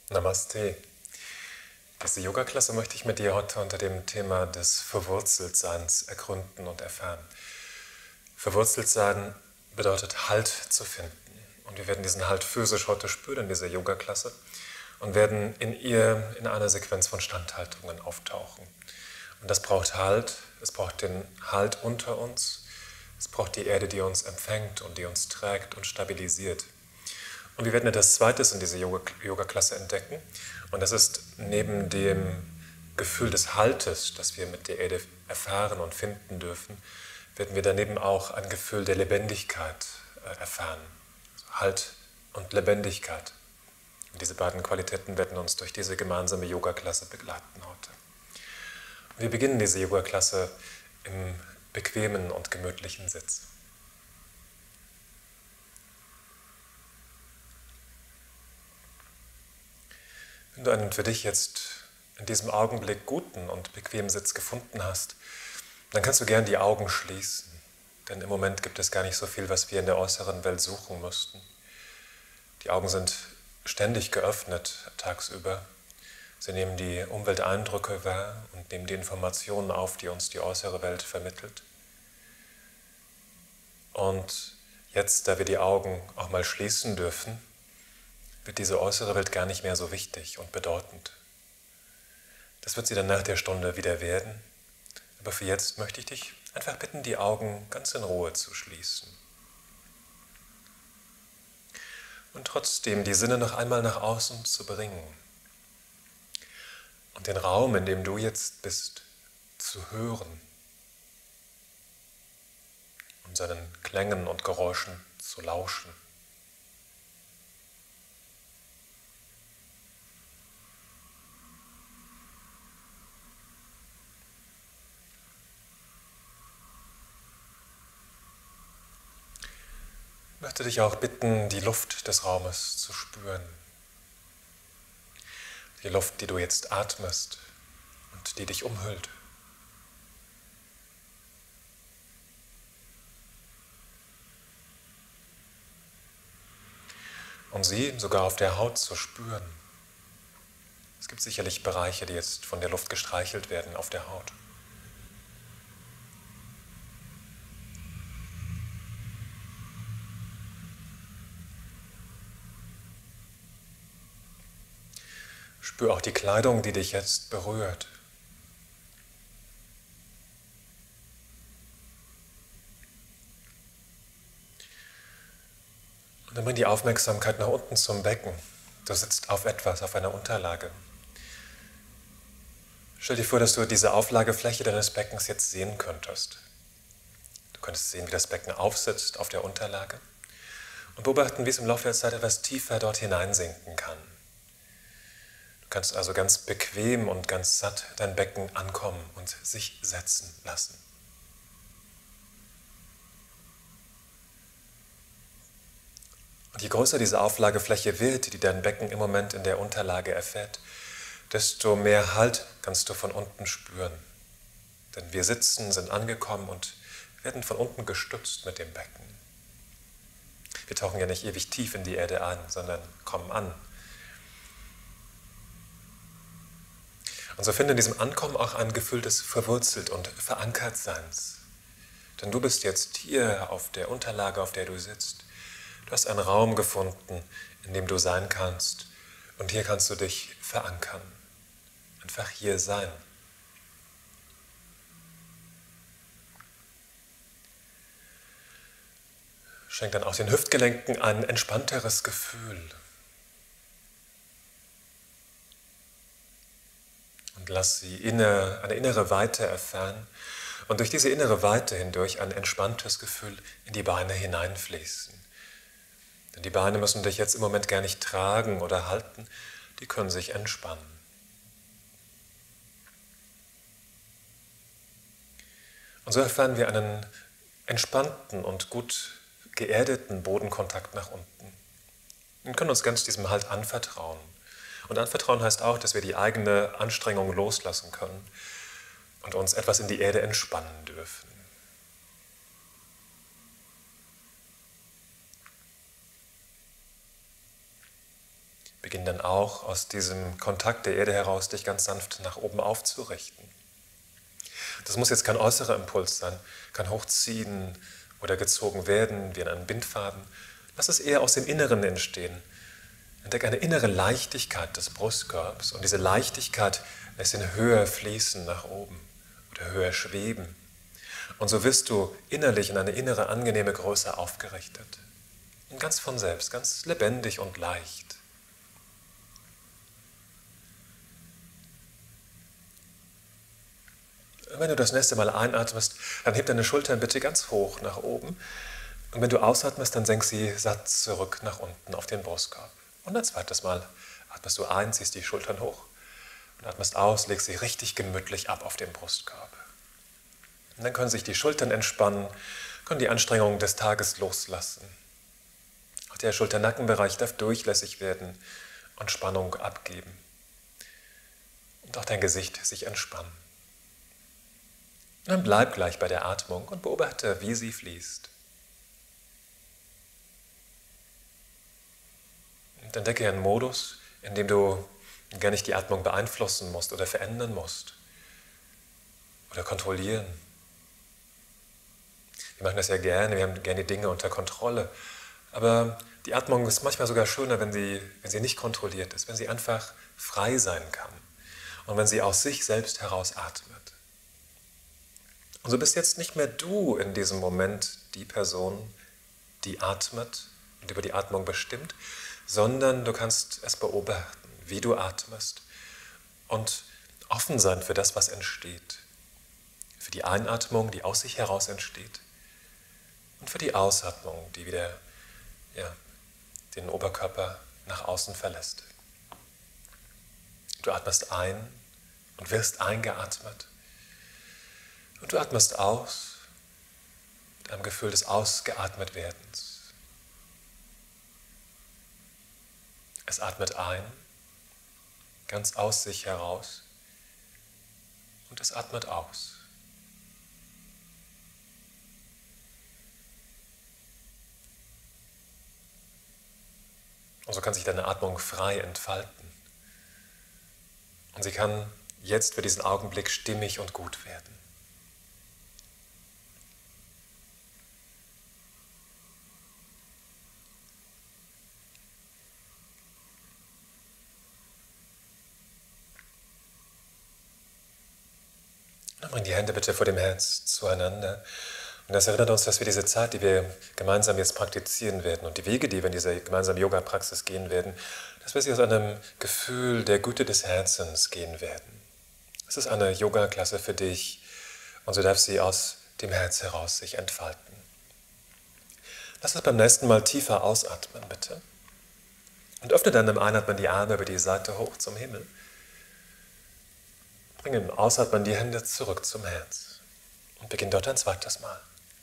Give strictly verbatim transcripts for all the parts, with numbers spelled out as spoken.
Namaste. Diese Yoga-Klasse möchte ich mit dir heute unter dem Thema des Verwurzeltseins ergründen und erfahren. Verwurzelt sein bedeutet Halt zu finden. Und wir werden diesen Halt physisch heute spüren in dieser Yoga-Klasse und werden in ihr in einer Sequenz von Standhaltungen auftauchen. Und das braucht Halt, es braucht den Halt unter uns, es braucht die Erde, die uns empfängt und die uns trägt und stabilisiert. Und wir werden etwas Zweites in dieser Yoga-Klasse entdecken. Und das ist neben dem Gefühl des Haltes, das wir mit der Erde erfahren und finden dürfen, werden wir daneben auch ein Gefühl der Lebendigkeit erfahren. Also Halt und Lebendigkeit. Und diese beiden Qualitäten werden uns durch diese gemeinsame Yoga-Klasse begleiten heute. Und wir beginnen diese Yoga-Klasse im bequemen und gemütlichen Sitz. Wenn du einen für dich jetzt in diesem Augenblick guten und bequemen Sitz gefunden hast, dann kannst du gern die Augen schließen, denn im Moment gibt es gar nicht so viel, was wir in der äußeren Welt suchen müssten. Die Augen sind ständig geöffnet tagsüber. Sie nehmen die Umwelteindrücke wahr und nehmen die Informationen auf, die uns die äußere Welt vermittelt. Und jetzt, da wir die Augen auch mal schließen dürfen, wird diese äußere Welt gar nicht mehr so wichtig und bedeutend. Das wird sie dann nach der Stunde wieder werden. Aber für jetzt möchte ich dich einfach bitten, die Augen ganz in Ruhe zu schließen. Und trotzdem die Sinne noch einmal nach außen zu bringen. Und den Raum, in dem du jetzt bist, zu hören. Und seinen Klängen und Geräuschen zu lauschen. Ich möchte dich auch bitten, die Luft des Raumes zu spüren. Die Luft, die du jetzt atmest und die dich umhüllt. Und sie sogar auf der Haut zu spüren. Es gibt sicherlich Bereiche, die jetzt von der Luft gestreichelt werden auf der Haut. Spür auch die Kleidung, die dich jetzt berührt. Und dann bring die Aufmerksamkeit nach unten zum Becken. Du sitzt auf etwas, auf einer Unterlage. Stell dir vor, dass du diese Auflagefläche deines Beckens jetzt sehen könntest. Du könntest sehen, wie das Becken aufsitzt auf der Unterlage und beobachten, wie es im Laufe der Zeit etwas tiefer dort hineinsinken kann. Du kannst also ganz bequem und ganz satt dein Becken ankommen und sich setzen lassen. Und je größer diese Auflagefläche wird, die dein Becken im Moment in der Unterlage erfährt, desto mehr Halt kannst du von unten spüren. Denn wir sitzen, sind angekommen und werden von unten gestützt mit dem Becken. Wir tauchen ja nicht ewig tief in die Erde ein, sondern kommen an. Und so finde in diesem Ankommen auch ein Gefühl des Verwurzelt- und Verankertseins. Denn du bist jetzt hier auf der Unterlage, auf der du sitzt. Du hast einen Raum gefunden, in dem du sein kannst. Und hier kannst du dich verankern. Einfach hier sein. Schenk dann auch den Hüftgelenken ein entspannteres Gefühl. Und lass sie inne, eine innere Weite erfahren und durch diese innere Weite hindurch ein entspanntes Gefühl in die Beine hineinfließen. Denn die Beine müssen dich jetzt im Moment gar nicht tragen oder halten, die können sich entspannen. Und so erfahren wir einen entspannten und gut geerdeten Bodenkontakt nach unten. Wir können uns ganz diesem Halt anvertrauen. Und anvertrauen heißt auch, dass wir die eigene Anstrengung loslassen können und uns etwas in die Erde entspannen dürfen. Beginn dann auch aus diesem Kontakt der Erde heraus, dich ganz sanft nach oben aufzurichten. Das muss jetzt kein äußerer Impuls sein, kein Hochziehen oder gezogen werden wie in einen Bindfaden. Lass es eher aus dem Inneren entstehen. Entdecke eine innere Leichtigkeit des Brustkorbs und diese Leichtigkeit lässt ihn höher fließen nach oben oder höher schweben. Und so wirst du innerlich in eine innere, angenehme Größe aufgerichtet. Und ganz von selbst, ganz lebendig und leicht. Und wenn du das nächste Mal einatmest, dann heb deine Schultern bitte ganz hoch nach oben. Und wenn du ausatmest, dann senk sie satt zurück nach unten auf den Brustkorb. Und ein zweites Mal atmest du ein, ziehst die Schultern hoch. Und atmest aus, legst sie richtig gemütlich ab auf den Brustkorb. Und dann können sich die Schultern entspannen, können die Anstrengungen des Tages loslassen. Auch der Schulter-Nackenbereich darf durchlässig werden und Spannung abgeben. Und auch dein Gesicht sich entspannen. Und dann bleib gleich bei der Atmung und beobachte, wie sie fließt. Und entdecke einen Modus, in dem du gar nicht die Atmung beeinflussen musst oder verändern musst oder kontrollieren. Wir machen das ja gerne, wir haben gerne die Dinge unter Kontrolle. Aber die Atmung ist manchmal sogar schöner, wenn sie, wenn sie nicht kontrolliert ist, wenn sie einfach frei sein kann und wenn sie aus sich selbst heraus atmet. Und so bist jetzt nicht mehr du in diesem Moment die Person, die atmet und über die Atmung bestimmt, sondern du kannst es beobachten, wie du atmest und offen sein für das, was entsteht. Für die Einatmung, die aus sich heraus entsteht und für die Ausatmung, die wieder ja, den Oberkörper nach außen verlässt. Du atmest ein und wirst eingeatmet und du atmest aus mit einem Gefühl des Ausgeatmetwerdens. Es atmet ein, ganz aus sich heraus, und es atmet aus. Und so kann sich deine Atmung frei entfalten. Und sie kann jetzt für diesen Augenblick stimmig und gut werden. Dann bring die Hände bitte vor dem Herz zueinander. Und das erinnert uns, dass wir diese Zeit, die wir gemeinsam jetzt praktizieren werden und die Wege, die wir in dieser gemeinsamen Yoga-Praxis gehen werden, dass wir sie aus einem Gefühl der Güte des Herzens gehen werden. Es ist eine Yoga-Klasse für dich und so darf sie aus dem Herz heraus sich entfalten. Lass uns beim nächsten Mal tiefer ausatmen, bitte. Und öffne dann im Einatmen die Arme über die Seite hoch zum Himmel. Bring im Ausatmen die Hände zurück zum Herz und beginn dort ein zweites Mal.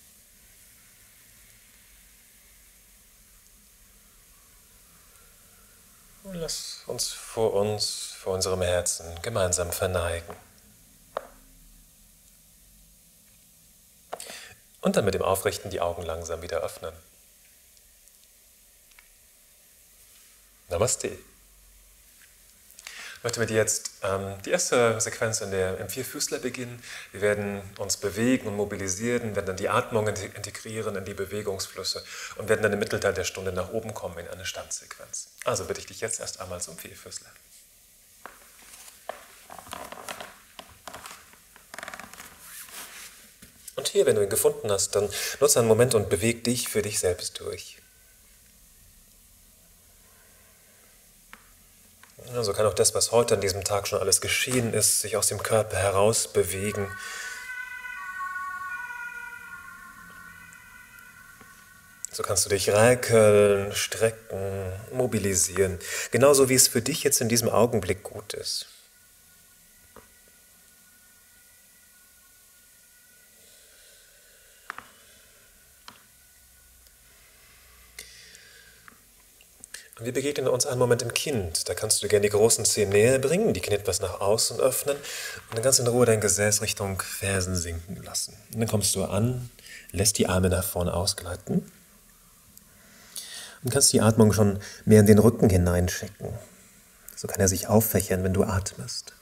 Und lass uns vor uns, vor unserem Herzen gemeinsam verneigen. Und dann mit dem Aufrichten die Augen langsam wieder öffnen. Namaste. Ich möchte mit dir jetzt ähm, die erste Sequenz in der, im Vierfüßler beginnen. Wir werden uns bewegen und mobilisieren, werden dann die Atmung integrieren in die Bewegungsflüsse und werden dann im Mittelteil der Stunde nach oben kommen in eine Standsequenz. Also bitte ich dich jetzt erst einmal zum Vierfüßler. Und hier, wenn du ihn gefunden hast, dann nutze einen Moment und beweg dich für dich selbst durch. So kann auch das, was heute an diesem Tag schon alles geschehen ist, sich aus dem Körper heraus bewegen. So kannst du dich räkeln, strecken, mobilisieren, genauso wie es für dich jetzt in diesem Augenblick gut ist. Wir begegnen uns einen Moment im Kind. Da kannst du gerne die großen Zehen näher bringen, die Knie etwas nach außen öffnen und dann ganz in Ruhe dein Gesäß Richtung Fersen sinken lassen. Und dann kommst du an, lässt die Arme nach vorne ausgleiten und kannst die Atmung schon mehr in den Rücken hineinschicken. So kann er sich auffächern, wenn du atmest.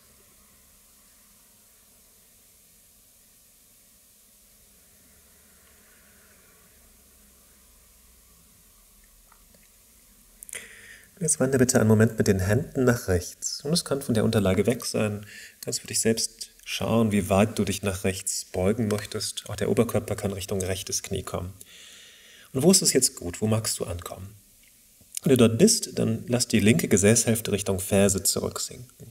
Jetzt wandere bitte einen Moment mit den Händen nach rechts. Und es kann von der Unterlage weg sein. Du kannst für dich selbst schauen, wie weit du dich nach rechts beugen möchtest. Auch der Oberkörper kann Richtung rechtes Knie kommen. Und wo ist es jetzt gut? Wo magst du ankommen? Wenn du dort bist, dann lass die linke Gesäßhälfte Richtung Ferse zurücksinken.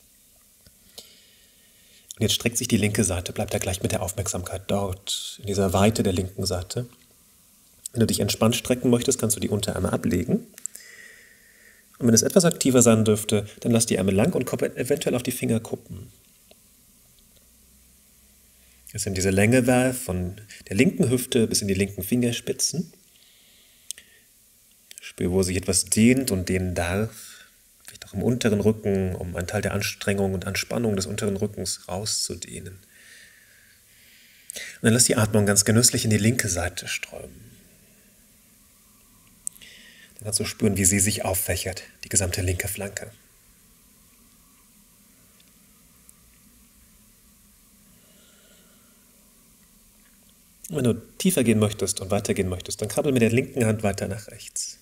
Und jetzt streckt sich die linke Seite, bleib da gleich mit der Aufmerksamkeit dort, in dieser Weite der linken Seite. Wenn du dich entspannt strecken möchtest, kannst du die Unterarme ablegen. Und wenn es etwas aktiver sein dürfte, dann lass die Arme lang und komm eventuell auf die Fingerkuppen. Jetzt nimm diese Länge wahr von der linken Hüfte bis in die linken Fingerspitzen. Spür, wo sich etwas dehnt und dehnen darf. Vielleicht auch im unteren Rücken, um einen Teil der Anstrengung und Anspannung des unteren Rückens rauszudehnen. Und dann lass die Atmung ganz genüsslich in die linke Seite strömen. Dann kannst du spüren, wie sie sich auffächert, die gesamte linke Flanke. Und wenn du tiefer gehen möchtest und weitergehen möchtest, dann krabbel mit der linken Hand weiter nach rechts.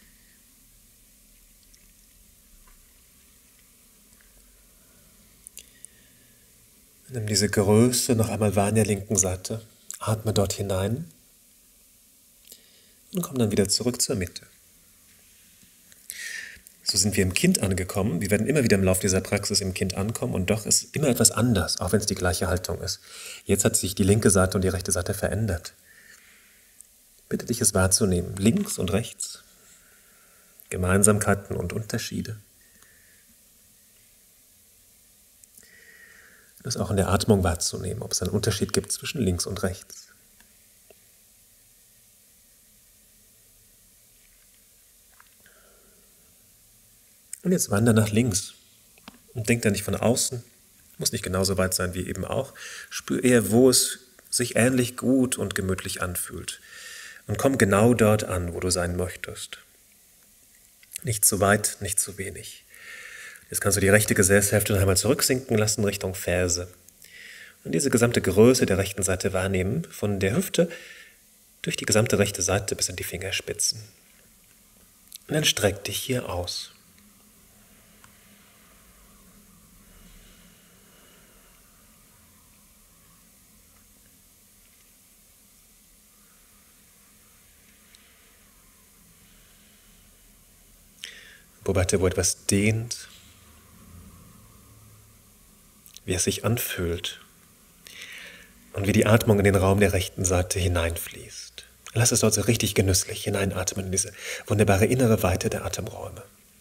Nimm diese Größe noch einmal wahr an der linken Seite, atme dort hinein und komm dann wieder zurück zur Mitte. So sind wir im Kind angekommen. Wir werden immer wieder im Laufe dieser Praxis im Kind ankommen und doch ist immer etwas anders, auch wenn es die gleiche Haltung ist. Jetzt hat sich die linke Seite und die rechte Seite verändert. Bitte dich, es wahrzunehmen, links und rechts, Gemeinsamkeiten und Unterschiede. Das auch in der Atmung wahrzunehmen, ob es einen Unterschied gibt zwischen links und rechts. Und jetzt wander nach links und denk da nicht von außen, muss nicht genauso weit sein wie eben auch. Spür eher, wo es sich ähnlich gut und gemütlich anfühlt. Und komm genau dort an, wo du sein möchtest. Nicht zu weit, nicht zu wenig. Jetzt kannst du die rechte Gesäßhälfte noch einmal zurücksinken lassen Richtung Ferse. Und diese gesamte Größe der rechten Seite wahrnehmen, von der Hüfte durch die gesamte rechte Seite bis in die Fingerspitzen. Und dann streck dich hier aus. Beobachte, wo etwas dehnt, wie es sich anfühlt und wie die Atmung in den Raum der rechten Seite hineinfließt. Lass es dort so richtig genüsslich hineinatmen in diese wunderbare innere Weite der Atemräume.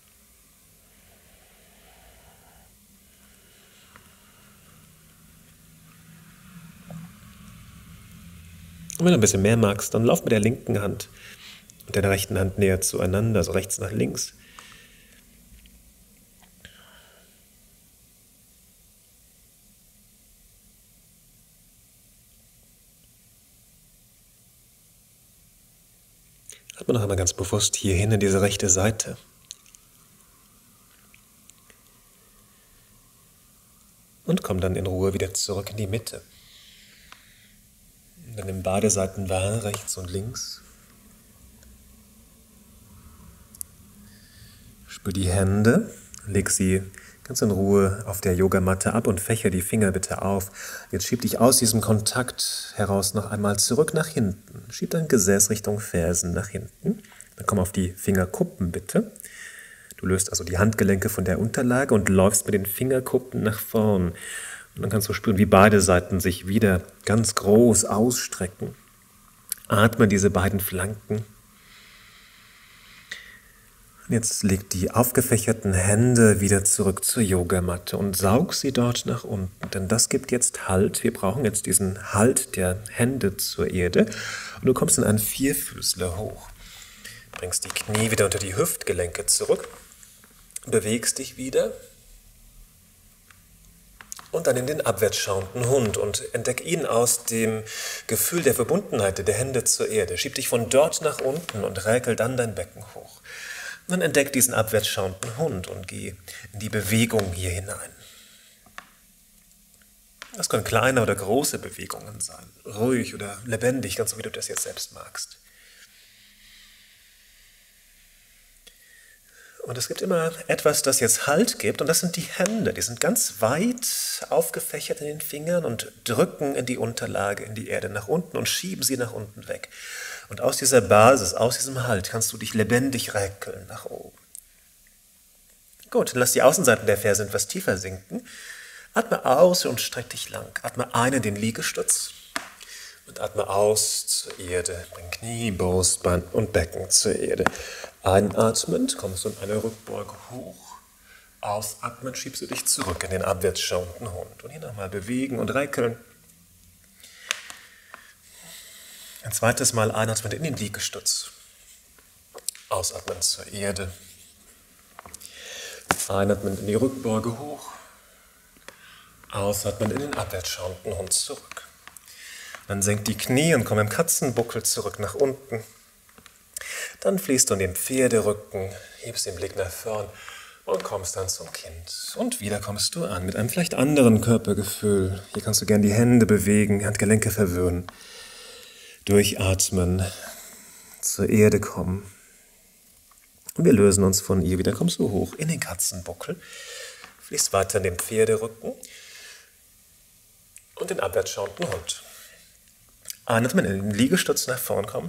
Und wenn du ein bisschen mehr magst, dann lauf mit der linken Hand und der rechten Hand näher zueinander, so rechts nach links. Atme noch einmal ganz bewusst hierhin in diese rechte Seite. Und komm dann in Ruhe wieder zurück in die Mitte. Dann nimm beide Seiten wahr, rechts und links. Spür die Hände, leg sie ganz in Ruhe auf der Yogamatte ab und fächer die Finger bitte auf. Jetzt schieb dich aus diesem Kontakt heraus noch einmal zurück nach hinten. Schieb dein Gesäß Richtung Fersen nach hinten. Dann komm auf die Fingerkuppen bitte. Du löst also die Handgelenke von der Unterlage und läufst mit den Fingerkuppen nach vorn. Und dann kannst du spüren, wie beide Seiten sich wieder ganz groß ausstrecken. Atme diese beiden Flanken. Jetzt leg die aufgefächerten Hände wieder zurück zur Yogamatte und saug sie dort nach unten, denn das gibt jetzt Halt. Wir brauchen jetzt diesen Halt der Hände zur Erde und du kommst in einen Vierfüßler hoch. Bringst die Knie wieder unter die Hüftgelenke zurück, bewegst dich wieder und dann in den abwärts schauenden Hund und entdeck ihn aus dem Gefühl der Verbundenheit der Hände zur Erde. Schieb dich von dort nach unten und räkel dann dein Becken hoch. Und dann entdeck diesen abwärts schauenden Hund und geh in die Bewegung hier hinein. Das können kleine oder große Bewegungen sein, ruhig oder lebendig, ganz so wie du das jetzt selbst magst. Und es gibt immer etwas, das jetzt Halt gibt, und das sind die Hände. Die sind ganz weit aufgefächert in den Fingern und drücken in die Unterlage, in die Erde nach unten und schieben sie nach unten weg. Und aus dieser Basis, aus diesem Halt kannst du dich lebendig räkeln nach oben. Gut, dann lass die Außenseiten der Ferse etwas tiefer sinken. Atme aus und streck dich lang. Atme ein in den Liegestütz und atme aus zur Erde. Bring Knie, Brust, Bein und Becken zur Erde. Einatmend kommst du in eine Rückbeuge hoch. Ausatmend schiebst du dich zurück in den abwärts schauenden Hund. Und hier nochmal bewegen und räkeln. Ein zweites Mal einatmend in den Liegestütz. Ausatmend zur Erde. Einatmend in die Rückbeuge hoch. Ausatmen in den abwärts schauenden Hund zurück. Dann senk die Knie und komm im Katzenbuckel zurück nach unten. Dann fließt du in den Pferderücken, hebst den Blick nach vorn und kommst dann zum Kind. Und wieder kommst du an mit einem vielleicht anderen Körpergefühl. Hier kannst du gern die Hände bewegen, Handgelenke verwöhnen. Durchatmen, zur Erde kommen. Und wir lösen uns von ihr. Wieder kommst du hoch in den Katzenbuckel, fließt weiter in den Pferderücken und den abwärts schauenden Hund. Einatmen in den Liegestütz nach vorn kommen.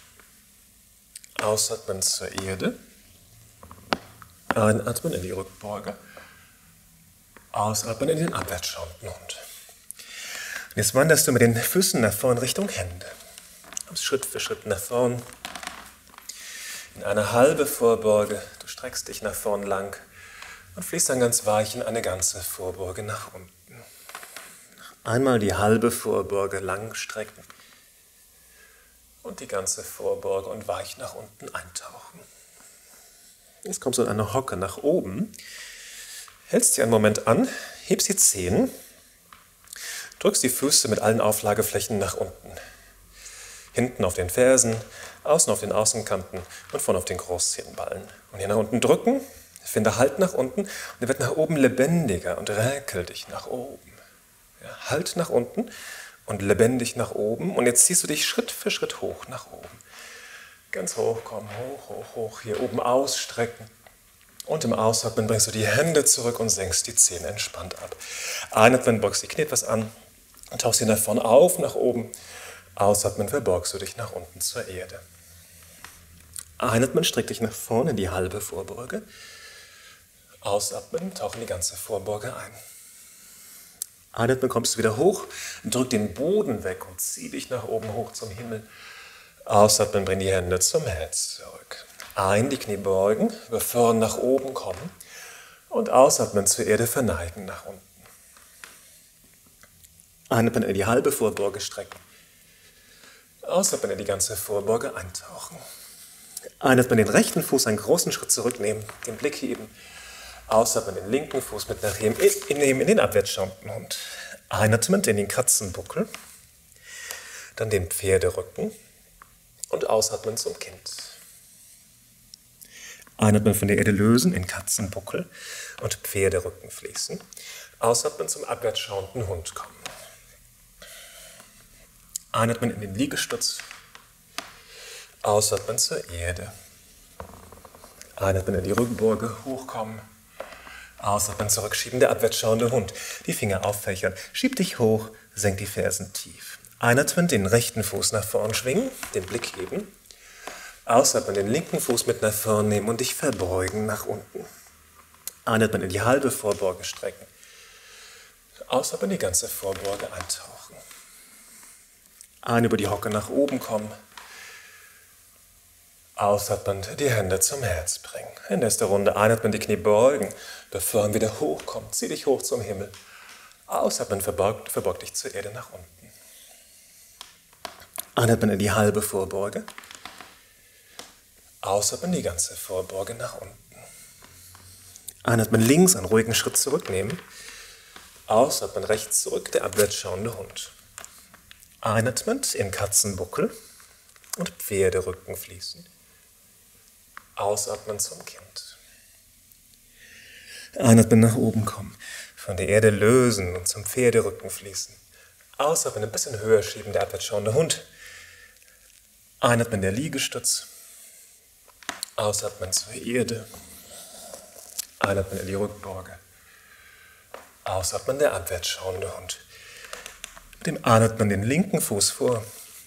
Ausatmen zur Erde. Einatmen in die Rückbeuge. Ausatmen in den abwärts schauenden Hund. Und jetzt wanderst du mit den Füßen nach vorn Richtung Hände. Kommst Schritt für Schritt nach vorn. In eine halbe Vorbeuge. Du streckst dich nach vorn lang und fließt dann ganz weich in eine ganze Vorbeuge nach unten. Einmal die halbe Vorbeuge lang strecken und die ganze Vorbeuge und weich nach unten eintauchen. Jetzt kommst du in eine Hocke nach oben, hältst sie einen Moment an, hebst die Zehen, drückst die Füße mit allen Auflageflächen nach unten. Hinten auf den Fersen, außen auf den Außenkanten und vorne auf den Großzehenballen. Und hier nach unten drücken, finde Halt nach unten und er wird nach oben lebendiger und räkel dich nach oben. Ja, Halt nach unten und lebendig nach oben. Und jetzt ziehst du dich Schritt für Schritt hoch nach oben. Ganz hoch, komm, hoch, hoch, hoch. Hier oben ausstrecken. Und im Ausatmen bringst du die Hände zurück und senkst die Zähne entspannt ab. Einatmen, beugst die Knie etwas an und tauchst sie nach vorne auf, nach oben. Ausatmen, verbeugst du dich nach unten zur Erde. Einatmen, streck dich nach vorne in die halbe Vorbeuge. Ausatmen, tauch in die ganze Vorbeuge ein. Einatmen, kommst du wieder hoch, drück den Boden weg und zieh dich nach oben hoch zum Himmel. Ausatmen, bring die Hände zum Herz zurück. Ein, die Knie beugen, über vorn nach oben kommen und ausatmen, zur Erde verneigen nach unten. Einatmen, in die halbe Vorbeuge strecken. Ausatmen, in die ganze Vorbeuge eintauchen. Einatmen, den rechten Fuß einen großen Schritt zurücknehmen, den Blick heben. Ausatmen, den linken Fuß mit nach hinten nehmen in den abwärts schauenden Hund. Einatmen in den Katzenbuckel, dann den Pferderücken und ausatmen zum Kind. Einatmen von der Erde lösen, in Katzenbuckel und Pferderücken fließen. Ausatmen zum abwärts schauenden Hund kommen. Einatmen in den Liegestütz. Ausatmen zur Erde. Einatmen in die Rückbeuge, hochkommen. Ausatmen, zurückschieben, der abwärts schauende Hund. Die Finger auffächern. Schieb dich hoch, senk die Fersen tief. Einatmen, den rechten Fuß nach vorn schwingen, den Blick heben. Ausatmen, den linken Fuß mit nach vorn nehmen und dich verbeugen nach unten. Einatmen, in die halbe Vorbeuge strecken. Ausatmen, die ganze Vorbeuge eintauchen. Ein über die Hocke nach oben kommen. Ausatmend die Hände zum Herz bringen. In nächster Runde einatmen, die Knie beugen, bevor wieder hochkommt. Zieh dich hoch zum Himmel. Ausatmen, verbeug, verbeug dich zur Erde nach unten. Einatmen in die halbe Vorbeuge. Ausatmen, die ganze Vorbeuge nach unten. Einatmen links, einen ruhigen Schritt zurücknehmen. Ausatmen rechts zurück, der abwärts schauende Hund. Einatmend im Katzenbuckel und Pferderücken fließen. Ausatmen zum Kind. Einatmen, nach oben kommen. Von der Erde lösen und zum Pferderücken fließen. Ausatmen, ein bisschen höher schieben, der abwärts schauende Hund. Einatmen, der Liegestütz. Ausatmen zur Erde. Einatmen in die Rückbeuge. Ausatmen, der abwärts schauende Hund. Mit dem Einatmen den linken Fuß vor.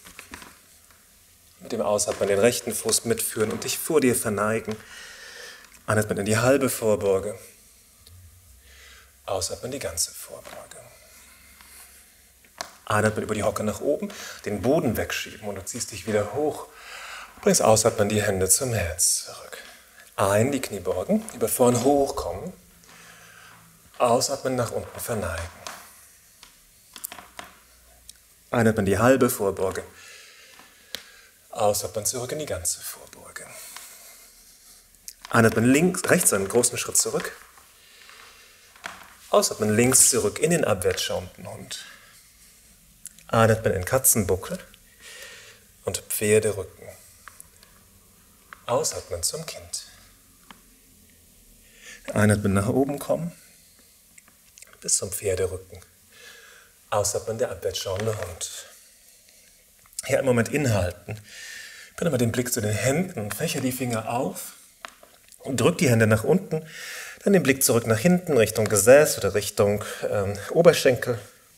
Mit dem Ausatmen den rechten Fuß mitführen und dich vor dir verneigen. Einatmen in die halbe Vorbeuge. Ausatmen die ganze Vorbeuge. Einatmen über die Hocke nach oben, den Boden wegschieben und du ziehst dich wieder hoch. Bringst Ausatmen die Hände zum Herz zurück. Ein, die Knie beugen, über vorn hochkommen. Ausatmen, nach unten verneigen. Einatmen die halbe Vorbeuge. Ausatmen zurück in die ganze Vorbeuge. Einatmen links, rechts einen großen Schritt zurück. Ausatmen links zurück in den abwärts schauenden Hund. Einatmen in Katzenbuckel und Pferderücken. Ausatmen zum Kind. Einatmen nach oben kommen bis zum Pferderücken. Ausatmen der abwärts schauende Hund. Hier einen Moment inhalten. Bringe mal den Blick zu den Händen, fächer die Finger auf und drück die Hände nach unten. Dann den Blick zurück nach hinten, Richtung Gesäß oder Richtung ähm, Oberschenkel.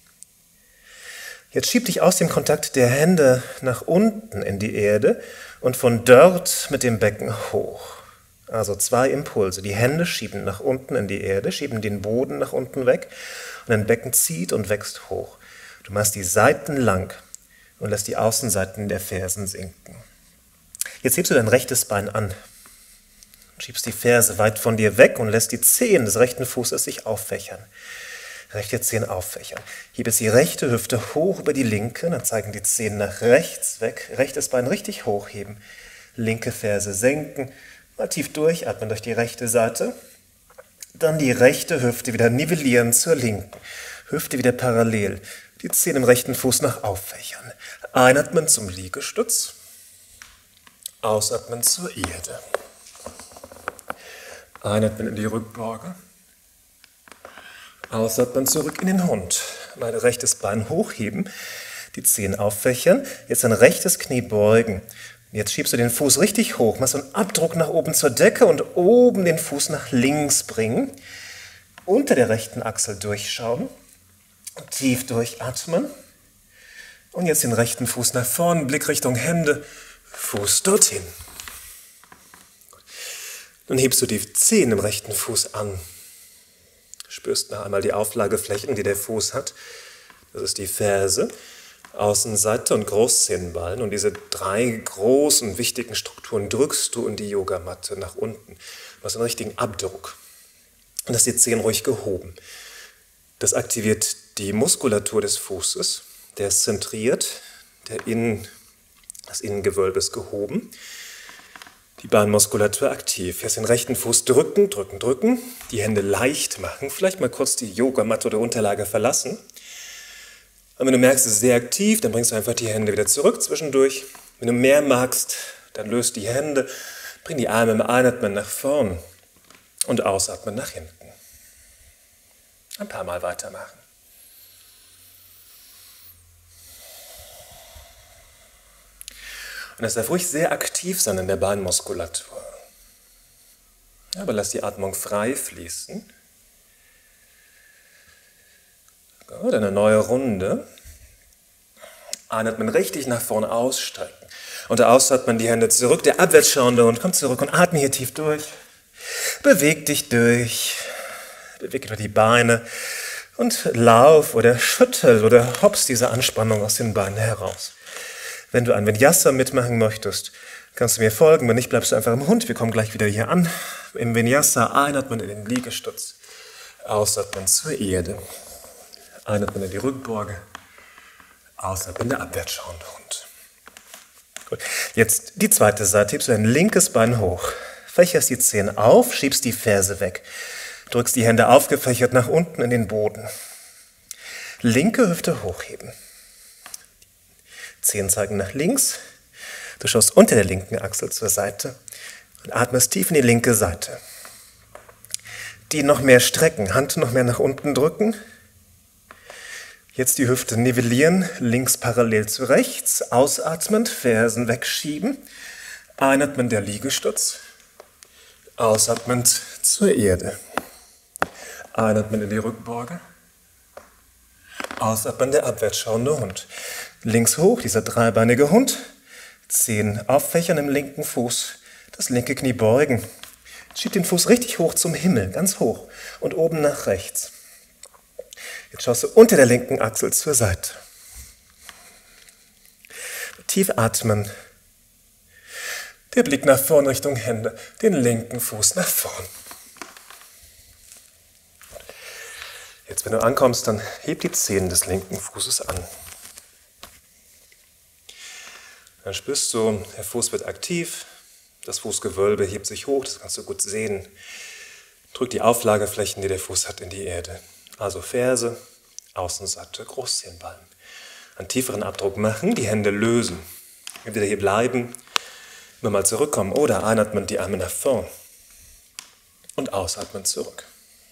Jetzt schieb dich aus dem Kontakt der Hände nach unten in die Erde und von dort mit dem Becken hoch. Also zwei Impulse. Die Hände schieben nach unten in die Erde, schieben den Boden nach unten weg und dein Becken zieht und wächst hoch. Du machst die Seiten lang und lässt die Außenseiten der Fersen sinken. Jetzt hebst du dein rechtes Bein an. Schiebst die Ferse weit von dir weg und lässt die Zehen des rechten Fußes sich auffächern. Rechte Zehen auffächern. Hebst die rechte Hüfte hoch über die linke, dann zeigen die Zehen nach rechts weg. Rechtes Bein richtig hochheben. Linke Ferse senken. Mal tief durchatmen durch die rechte Seite. Dann die rechte Hüfte wieder nivellieren zur linken. Hüfte wieder parallel. Die Zehen im rechten Fuß nach auffächern. Einatmen zum Liegestütz. Ausatmen zur Erde. Einatmen in die Rückbeuge. Ausatmen zurück in den Hund. Mein rechtes Bein hochheben, die Zehen auffächern. Jetzt ein rechtes Knie beugen. Jetzt schiebst du den Fuß richtig hoch, machst einen Abdruck nach oben zur Decke und oben den Fuß nach links bringen. Unter der rechten Achsel durchschauen. Tief durchatmen. Und jetzt den rechten Fuß nach vorn, Blick Richtung Hände, Fuß dorthin. Dann hebst du die Zehen im rechten Fuß an. Spürst noch einmal die Auflageflächen, die der Fuß hat. Das ist die Ferse, Außenseite und Großzehenballen. Und diese drei großen, wichtigen Strukturen drückst du in die Yogamatte nach unten. Du machst einen richtigen Abdruck. Und das ist die Zehen ruhig gehoben. Das aktiviert die Muskulatur des Fußes. Der ist zentriert, der Innen, das Innengewölbe ist gehoben. Die Beinmuskulatur aktiv. Jetzt den rechten Fuß drücken, drücken, drücken. Die Hände leicht machen. Vielleicht mal kurz die Yogamatte oder Unterlage verlassen. Und wenn du merkst, es ist sehr aktiv, dann bringst du einfach die Hände wieder zurück zwischendurch. Wenn du mehr magst, dann löst die Hände. Bring die Arme im Einatmen nach vorn und Ausatmen nach hinten. Ein paar Mal weitermachen. Und es darf ruhig sehr aktiv sein in der Beinmuskulatur. Aber lass die Atmung frei fließen. Gut, eine neue Runde. Einatmen richtig nach vorne ausstrecken. Und ausatmen die Hände zurück, der abwärtsschauende Hund kommt zurück und atme hier tief durch. Beweg dich durch. Beweg über die Beine und lauf oder schüttel oder hops diese Anspannung aus den Beinen heraus. Wenn du ein Vinyasa mitmachen möchtest, kannst du mir folgen. Wenn nicht, bleibst du einfach im Hund. Wir kommen gleich wieder hier an. Im Vinyasa einatmen in den Liegestütz. Ausatmen zur Erde. Einatmen in die Rückbeuge. Ausatmen in der abwärtsschauende Hund. Gut. Jetzt die zweite Seite. Hebst du dein linkes Bein hoch. Fächerst die Zehen auf, schiebst die Ferse weg. Drückst die Hände aufgefächert nach unten in den Boden. Linke Hüfte hochheben. Zehen zeigen nach links. Du schaust unter der linken Achsel zur Seite Und atmest tief in die linke Seite. Die noch mehr strecken, Hand noch mehr nach unten drücken. Jetzt die Hüfte nivellieren, links parallel zu rechts. Ausatmend, Fersen wegschieben. Einatmen der Liegestütz. Ausatmend zur Erde. Einatmen in die Rückbeuge. Ausatmen der abwärtsschauende Hund. Links hoch, dieser dreibeinige Hund. Zehen auffächern im linken Fuß. Das linke Knie beugen. Schieb den Fuß richtig hoch zum Himmel, ganz hoch. Und oben nach rechts. Jetzt schaust du unter der linken Achsel zur Seite. Tief atmen. Der Blick nach vorn Richtung Hände. Den linken Fuß nach vorn. Jetzt, wenn du ankommst, dann heb die Zehen des linken Fußes an. Dann spürst du, der Fuß wird aktiv. Das Fußgewölbe hebt sich hoch, das kannst du gut sehen. Drück die Auflageflächen, die der Fuß hat, in die Erde. Also Ferse, Außenseite, Großzehenballen. Einen tieferen Abdruck machen, die Hände lösen. Wieder hier bleiben, immer mal zurückkommen oder einatmen, die Arme nach vorn. Und ausatmen zurück.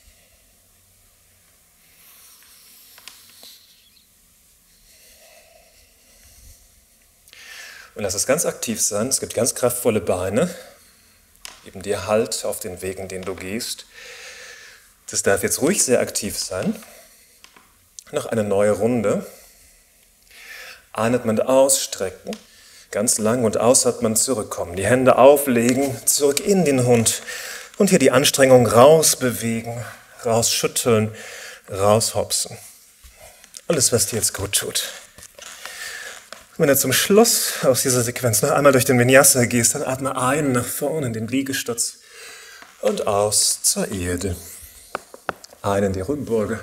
Und lass es ganz aktiv sein. Es gibt ganz kraftvolle Beine. Geben dir Halt auf den Wegen, den du gehst. Das darf jetzt ruhig sehr aktiv sein. Noch eine neue Runde. Einatmen, ausstrecken. Ganz lang und ausatmen, zurückkommen. Die Hände auflegen, zurück in den Hund. Und hier die Anstrengung rausbewegen, rausschütteln, raushopsen. Alles, was dir jetzt gut tut. Wenn du zum Schluss aus dieser Sequenz noch einmal durch den Vinyasa gehst, dann atme ein nach vorne in den Liegestütz und aus zur Erde. Ein in die Rückbeuge,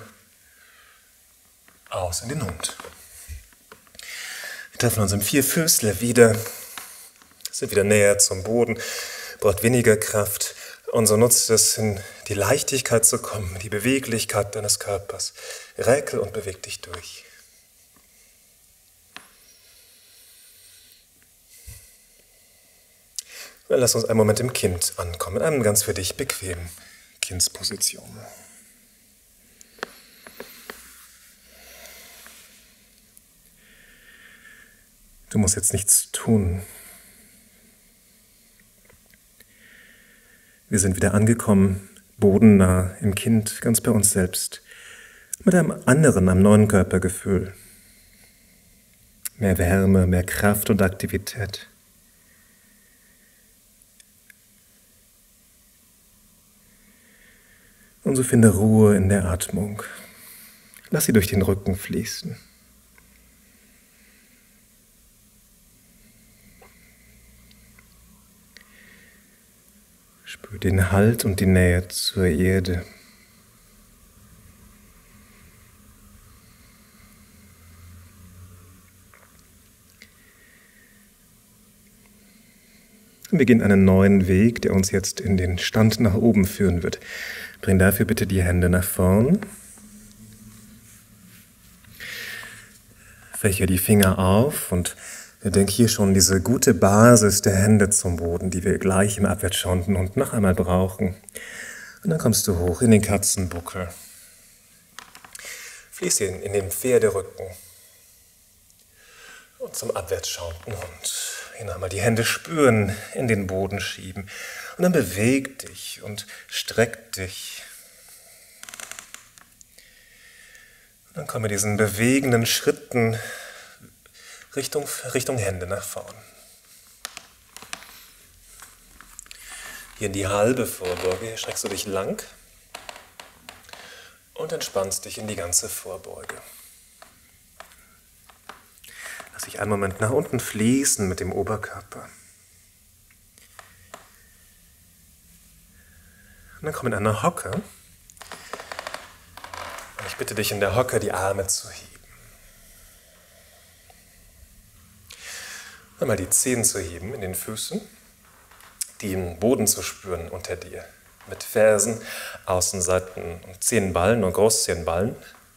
aus in den Hund. Wir treffen uns im Vierfüßler wieder, sind wieder näher zum Boden, braucht weniger Kraft und so nutzt es, in die Leichtigkeit zu kommen, die Beweglichkeit deines Körpers. Räkel und beweg dich durch. Dann lass uns einen Moment im Kind ankommen, in einem ganz für dich bequemen Kindsposition. Du musst jetzt nichts tun. Wir sind wieder angekommen, bodennah im Kind, ganz bei uns selbst, mit einem anderen, einem neuen Körpergefühl. Mehr Wärme, mehr Kraft und Aktivität. Und so finde Ruhe in der Atmung. Lass sie durch den Rücken fließen. Spür den Halt und die Nähe zur Erde. Wir gehen einen neuen Weg, der uns jetzt in den Stand nach oben führen wird. Bring dafür bitte die Hände nach vorn. Fächer die Finger auf und denk hier schon diese gute Basis der Hände zum Boden, die wir gleich im abwärtsschauenden Hund noch einmal brauchen. Und dann kommst du hoch in den Katzenbuckel. Fließt in, in den Pferderücken und zum abwärtsschauenden Hund. Hier nochmal die Hände spüren, in den Boden schieben. Und dann beweg dich und streck dich. Und dann komm mit diesen bewegenden Schritten Richtung, Richtung Hände nach vorn. Hier in die halbe Vorbeuge, hier streckst du dich lang und entspannst dich in die ganze Vorbeuge. Lass dich einen Moment nach unten fließen mit dem Oberkörper. Und dann komm in eine Hocke. Und ich bitte dich in der Hocke die Arme zu heben. Einmal die Zehen zu heben in den Füßen, den Boden zu spüren unter dir. Mit Fersen, Außenseiten und Zehenballen und Großzehenballen.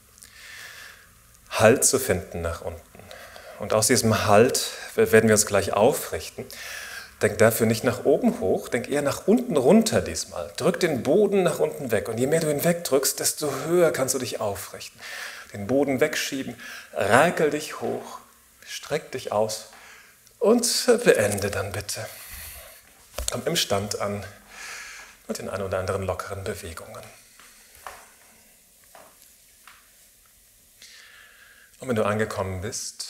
Halt zu finden nach unten. Und aus diesem Halt werden wir uns gleich aufrichten Denk dafür nicht nach oben hoch, denk eher nach unten runter diesmal. Drück den Boden nach unten weg und je mehr du ihn wegdrückst, desto höher kannst du dich aufrichten. Den Boden wegschieben, reikel dich hoch, streck dich aus und beende dann bitte. Komm im Stand an mit den ein oder anderen lockeren Bewegungen. Und wenn du angekommen bist,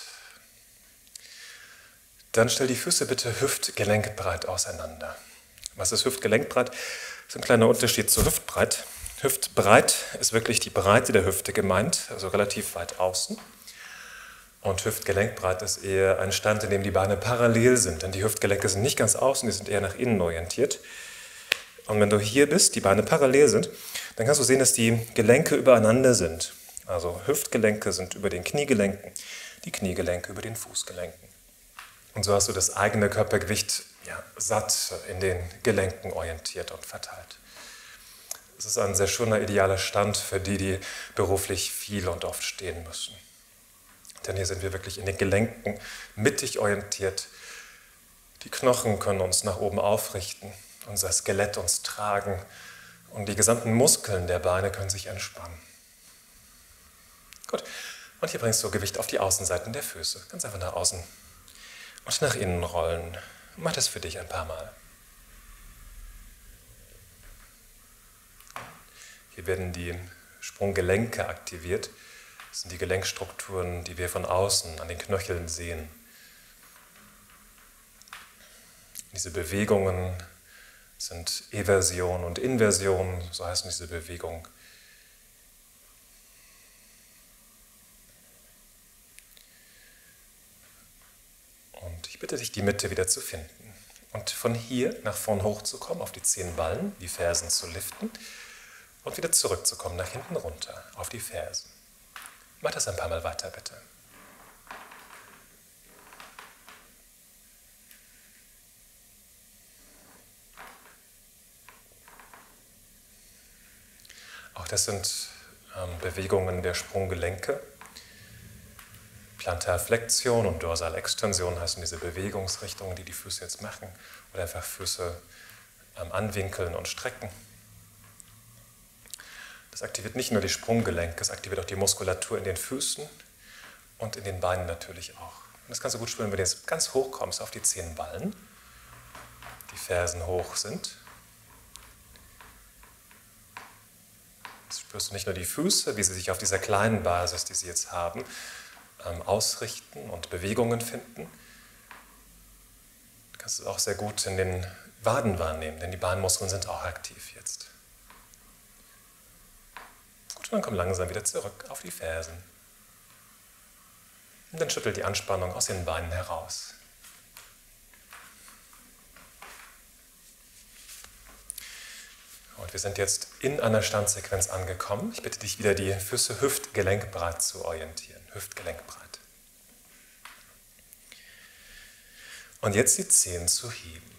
dann stell die Füße bitte hüftgelenkbreit auseinander. Was ist hüftgelenkbreit? Das ist ein kleiner Unterschied zu hüftbreit. Hüftbreit ist wirklich die Breite der Hüfte gemeint, also relativ weit außen. Und hüftgelenkbreit ist eher ein Stand, in dem die Beine parallel sind, denn die Hüftgelenke sind nicht ganz außen, die sind eher nach innen orientiert. Und wenn du hier bist, die Beine parallel sind, dann kannst du sehen, dass die Gelenke übereinander sind. Also Hüftgelenke sind über den Kniegelenken, die Kniegelenke über den Fußgelenken. Und so hast du das eigene Körpergewicht ja, satt in den Gelenken orientiert und verteilt. Es ist ein sehr schöner, idealer Stand für die, die beruflich viel und oft stehen müssen. Denn hier sind wir wirklich in den Gelenken mittig orientiert. Die Knochen können uns nach oben aufrichten, unser Skelett uns tragen und die gesamten Muskeln der Beine können sich entspannen. Gut, und hier bringst du Gewicht auf die Außenseiten der Füße. Ganz einfach nach außen und nach innen rollen. Mach das für dich ein paar Mal. Hier werden die Sprunggelenke aktiviert. Das sind die Gelenkstrukturen, die wir von außen an den Knöcheln sehen. Diese Bewegungen sind Eversion und Inversion, so heißen diese Bewegungen. Und ich bitte dich, die Mitte wieder zu finden. Und von hier nach vorn hochzukommen, auf die zehn Ballen, die Fersen zu liften und wieder zurückzukommen, nach hinten runter, auf die Fersen. Mach das ein paar Mal weiter, bitte. Auch das sind ähm, Bewegungen der Sprunggelenke. Plantarflexion und Dorsalextension heißen diese Bewegungsrichtungen, die die Füße jetzt machen. Oder einfach Füße ähm, anwinkeln und strecken. Das aktiviert nicht nur die Sprunggelenke, es aktiviert auch die Muskulatur in den Füßen und in den Beinen natürlich auch. Und das kannst du gut spüren, wenn du jetzt ganz hoch kommst auf die zehn Ballen, die Fersen hoch sind. Jetzt spürst du nicht nur die Füße, wie sie sich auf dieser kleinen Basis, die sie jetzt haben, ähm, ausrichten und Bewegungen finden. Du kannst es auch sehr gut in den Waden wahrnehmen, denn die Badenmuskeln sind auch aktiv jetzt. Und dann komm langsam wieder zurück auf die Fersen. Und dann schüttel die Anspannung aus den Beinen heraus. Und wir sind jetzt in einer Standsequenz angekommen. Ich bitte dich wieder, die Füße hüftgelenkbreit zu orientieren. Hüftgelenkbreit. Und jetzt die Zehen zu heben.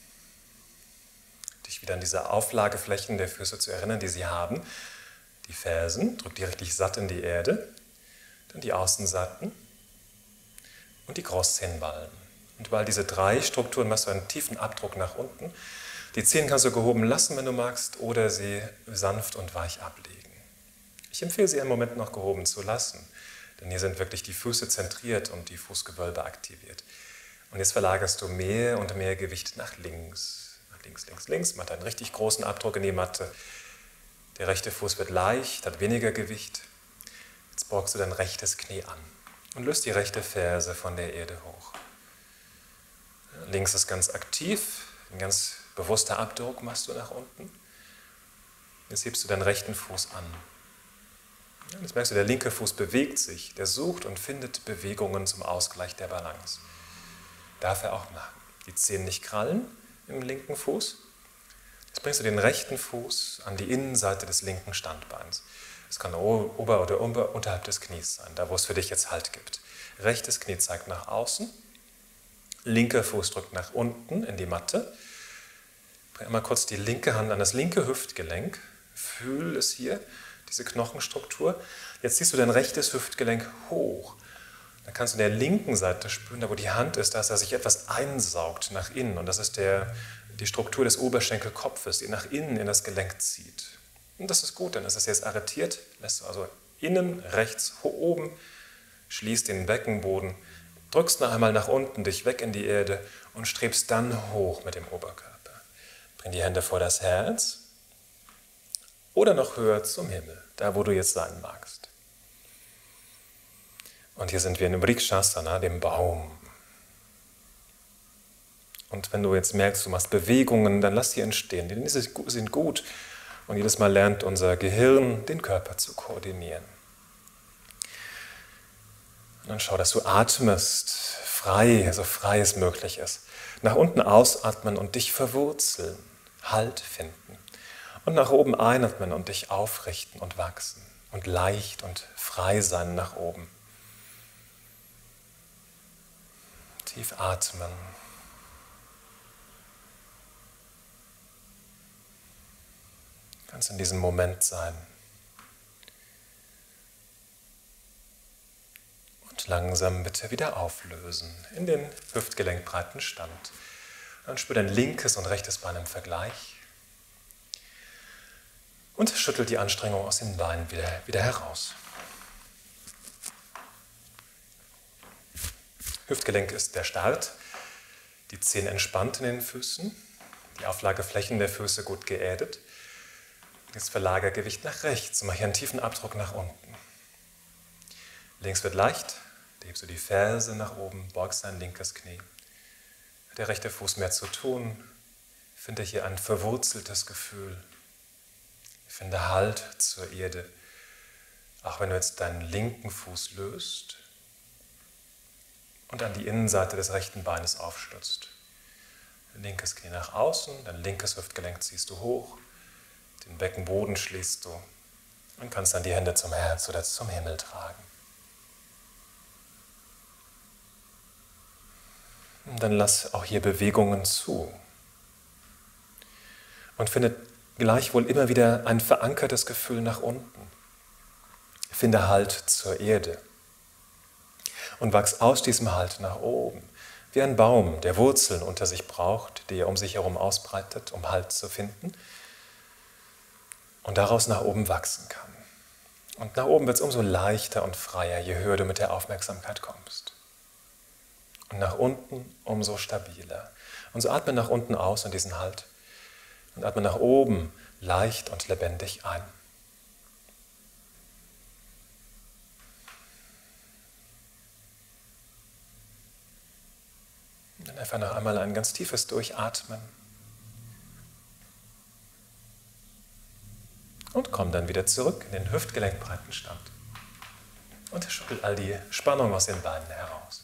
Dich wieder an diese Auflageflächen der Füße zu erinnern, die sie haben. Die Fersen, drück die richtig satt in die Erde, dann die Außenseiten und die Großzehenballen. Und über all diese drei Strukturen machst du einen tiefen Abdruck nach unten. Die Zehen kannst du gehoben lassen, wenn du magst, oder sie sanft und weich ablegen. Ich empfehle sie einen Moment noch gehoben zu lassen, denn hier sind wirklich die Füße zentriert und die Fußgewölbe aktiviert. Und jetzt verlagerst du mehr und mehr Gewicht nach links, nach links, links, links, mach einen richtig großen Abdruck in die Matte. Der rechte Fuß wird leicht, hat weniger Gewicht. Jetzt beugst du dein rechtes Knie an und löst die rechte Ferse von der Erde hoch. Links ist ganz aktiv, ein ganz bewusster Abdruck machst du nach unten. Jetzt hebst du deinen rechten Fuß an. Jetzt merkst du, der linke Fuß bewegt sich, der sucht und findet Bewegungen zum Ausgleich der Balance. Darf er auch machen. Die Zehen nicht krallen im linken Fuß. Jetzt bringst du den rechten Fuß an die Innenseite des linken Standbeins. Das kann ober- oder unterhalb des Knies sein, da wo es für dich jetzt Halt gibt. Rechtes Knie zeigt nach außen, linker Fuß drückt nach unten in die Matte. Bring einmal kurz die linke Hand an das linke Hüftgelenk. Fühl es hier, diese Knochenstruktur. Jetzt ziehst du dein rechtes Hüftgelenk hoch. dann kannst du in der linken Seite spüren, da wo die Hand ist, dass er sich etwas einsaugt nach innen. Und das ist der, die Struktur des Oberschenkelkopfes, die nach innen in das Gelenk zieht. Und das ist gut, dann ist es jetzt arretiert. Lässt du also innen, rechts, oben, schließt den Beckenboden, drückst noch einmal nach unten, dich weg in die Erde und strebst dann hoch mit dem Oberkörper. Bring die Hände vor das Herz oder noch höher zum Himmel, da wo du jetzt sein magst. Und hier sind wir in Vrikshasana, dem Baum. Und wenn du jetzt merkst, du machst Bewegungen, dann lass sie entstehen, denn diese sind gut. Und jedes Mal lernt unser Gehirn, den Körper zu koordinieren. Und dann schau, dass du atmest, frei, so frei es möglich ist. Nach unten ausatmen und dich verwurzeln, Halt finden. Und nach oben einatmen und dich aufrichten und wachsen. Und leicht und frei sein nach oben. Tief atmen. Ganz in diesem Moment sein. Und langsam bitte wieder auflösen in den hüftgelenkbreiten Stand. Dann spür dein linkes und rechtes Bein im Vergleich. Und schüttel die Anstrengung aus den Beinen wieder, wieder heraus. Hüftgelenk ist der Start. Die Zehen entspannt in den Füßen. Die Auflageflächen der Füße gut geerdet. Jetzt verlagere Gewicht nach rechts. Mach hier einen tiefen Abdruck nach unten. Links wird leicht. Hebst du die Ferse nach oben, beugst dein linkes Knie. Hat der rechte Fuß mehr zu tun? Finde hier ein verwurzeltes Gefühl. Finde Halt zur Erde. Auch wenn du jetzt deinen linken Fuß löst und an die Innenseite des rechten Beines aufstützt. Linkes Knie nach außen, dein linkes Hüftgelenk ziehst du hoch, den Beckenboden schließt du und kannst dann die Hände zum Herz oder zum Himmel tragen. Und dann lass auch hier Bewegungen zu und finde gleichwohl immer wieder ein verankertes Gefühl nach unten. Finde Halt zur Erde und wachs aus diesem Halt nach oben, wie ein Baum, der Wurzeln unter sich braucht, die er um sich herum ausbreitet, um Halt zu finden und daraus nach oben wachsen kann. Und nach oben wird es umso leichter und freier, je höher du mit der Aufmerksamkeit kommst. Und nach unten umso stabiler. Und so atme nach unten aus in diesen Halt und atme nach oben leicht und lebendig ein. Und dann einfach noch einmal ein ganz tiefes Durchatmen. Und komm dann wieder zurück in den hüftgelenkbreiten Stand. Und schüttel all die Spannung aus den Beinen heraus.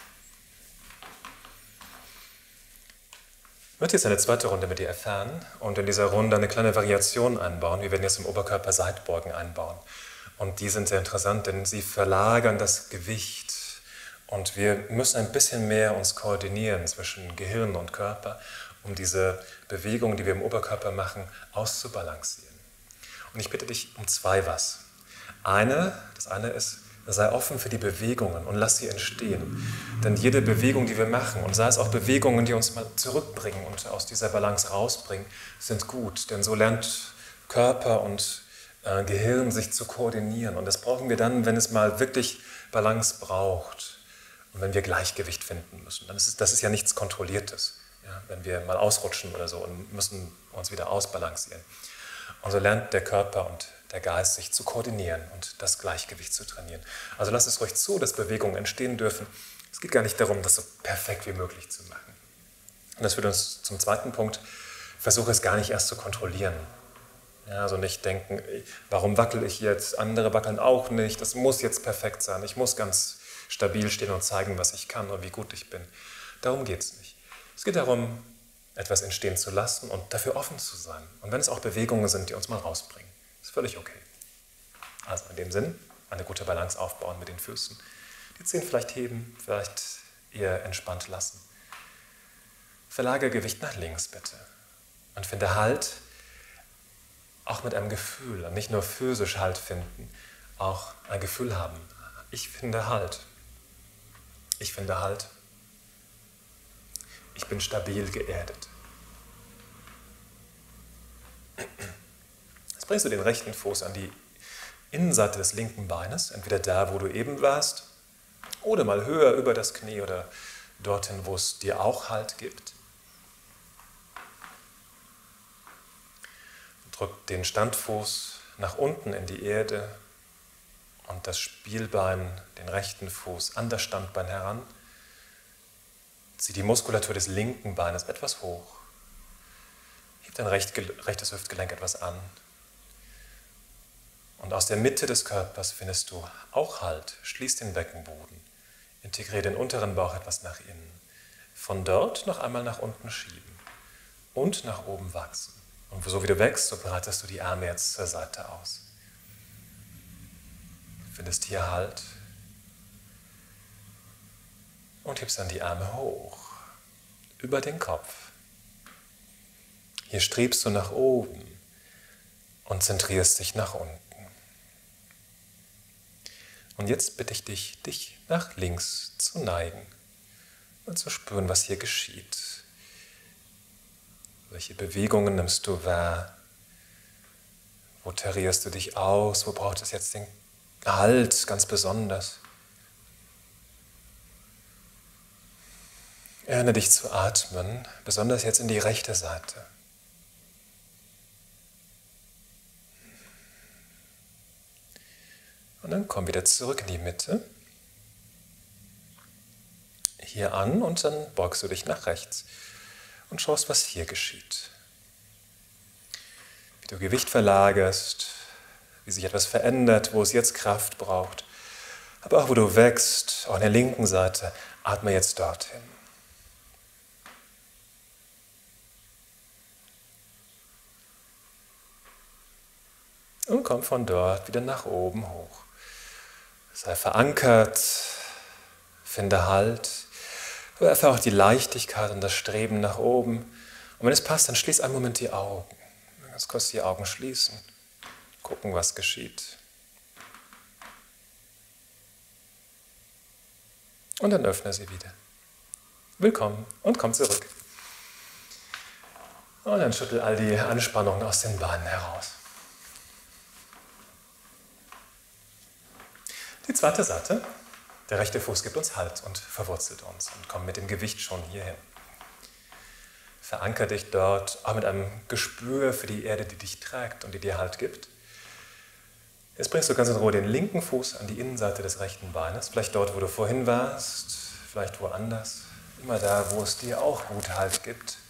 Ich möchte jetzt eine zweite Runde mit dir erfahren und in dieser Runde eine kleine Variation einbauen. Wir werden jetzt im Oberkörper Seitbeugen einbauen. Und die sind sehr interessant, denn sie verlagern das Gewicht. Und wir müssen ein bisschen mehr uns koordinieren zwischen Gehirn und Körper, um diese Bewegungen, die wir im Oberkörper machen, auszubalancieren. Und ich bitte dich um zwei was. Eine, das eine ist, sei offen für die Bewegungen und lass sie entstehen. Denn jede Bewegung, die wir machen, und sei es auch Bewegungen, die uns mal zurückbringen und aus dieser Balance rausbringen, sind gut. Denn so lernt Körper und äh, Gehirn sich zu koordinieren. Und das brauchen wir dann, wenn es mal wirklich Balance braucht und wenn wir Gleichgewicht finden müssen. Dann ist es, das ist ja nichts Kontrolliertes. Ja? Wenn wir mal ausrutschen oder so und müssen uns wieder ausbalancieren. Und so lernt der Körper und der Geist sich zu koordinieren und das Gleichgewicht zu trainieren. Also lass es ruhig zu, dass Bewegungen entstehen dürfen. Es geht gar nicht darum, das so perfekt wie möglich zu machen. Und das führt uns zum zweiten Punkt. Versuche es gar nicht erst zu kontrollieren. Ja, also nicht denken, warum wackel ich jetzt? Andere wackeln auch nicht. Das muss jetzt perfekt sein. Ich muss ganz stabil stehen und zeigen, was ich kann und wie gut ich bin. Darum geht es nicht. Es geht darum, etwas entstehen zu lassen und dafür offen zu sein. Und wenn es auch Bewegungen sind, die uns mal rausbringen. Ist völlig okay. Also in dem Sinn, eine gute Balance aufbauen mit den Füßen. Die Zehen vielleicht heben, vielleicht eher entspannt lassen. Verlagere Gewicht nach links bitte. Und finde Halt, auch mit einem Gefühl. Und nicht nur physisch Halt finden, auch ein Gefühl haben. Ich finde Halt. Ich finde Halt. Ich bin stabil geerdet. Jetzt bringst du den rechten Fuß an die Innenseite des linken Beines, entweder da, wo du eben warst, oder mal höher über das Knie oder dorthin, wo es dir auch Halt gibt. Drück den Standfuß nach unten in die Erde und das Spielbein, den rechten Fuß, an das Standbein heran. Zieh die Muskulatur des linken Beines etwas hoch. Heb dein rechtes Hüftgelenk etwas an. Und aus der Mitte des Körpers findest du auch Halt. Schließ den Beckenboden. Integriere den unteren Bauch etwas nach innen. Von dort noch einmal nach unten schieben und nach oben wachsen. Und so wie du wächst, so breitest du die Arme jetzt zur Seite aus. Findest hier Halt und hebst dann die Arme hoch, über den Kopf. Hier strebst du nach oben und zentrierst dich nach unten. Und jetzt bitte ich dich, dich nach links zu neigen und zu spüren, was hier geschieht. Welche Bewegungen nimmst du wahr? Wo tarierst du dich aus? Wo braucht es jetzt den Halt ganz besonders? Erinnere dich zu atmen, besonders jetzt in die rechte Seite. Und dann komm wieder zurück in die Mitte. Hier an und dann beugst du dich nach rechts und schaust, was hier geschieht. Wie du Gewicht verlagerst, wie sich etwas verändert, wo es jetzt Kraft braucht. Aber auch wo du wächst, auch an der linken Seite, atme jetzt dorthin. Und komm von dort wieder nach oben hoch. Sei verankert, finde Halt, aber einfach auch die Leichtigkeit und das Streben nach oben. Und wenn es passt, dann schließ einen Moment die Augen. Ganz kurz die Augen schließen, gucken, was geschieht. Und dann öffne sie wieder. Willkommen und komm zurück. Und dann schüttel all die Anspannungen aus den Beinen heraus. Die zweite Seite, der rechte Fuß gibt uns Halt und verwurzelt uns und kommt mit dem Gewicht schon hierhin. Verankere dich dort auch mit einem Gespür für die Erde, die dich trägt und die dir Halt gibt. Jetzt bringst du ganz in Ruhe den linken Fuß an die Innenseite des rechten Beines, vielleicht dort, wo du vorhin warst, vielleicht woanders, immer da, wo es dir auch gut Halt gibt.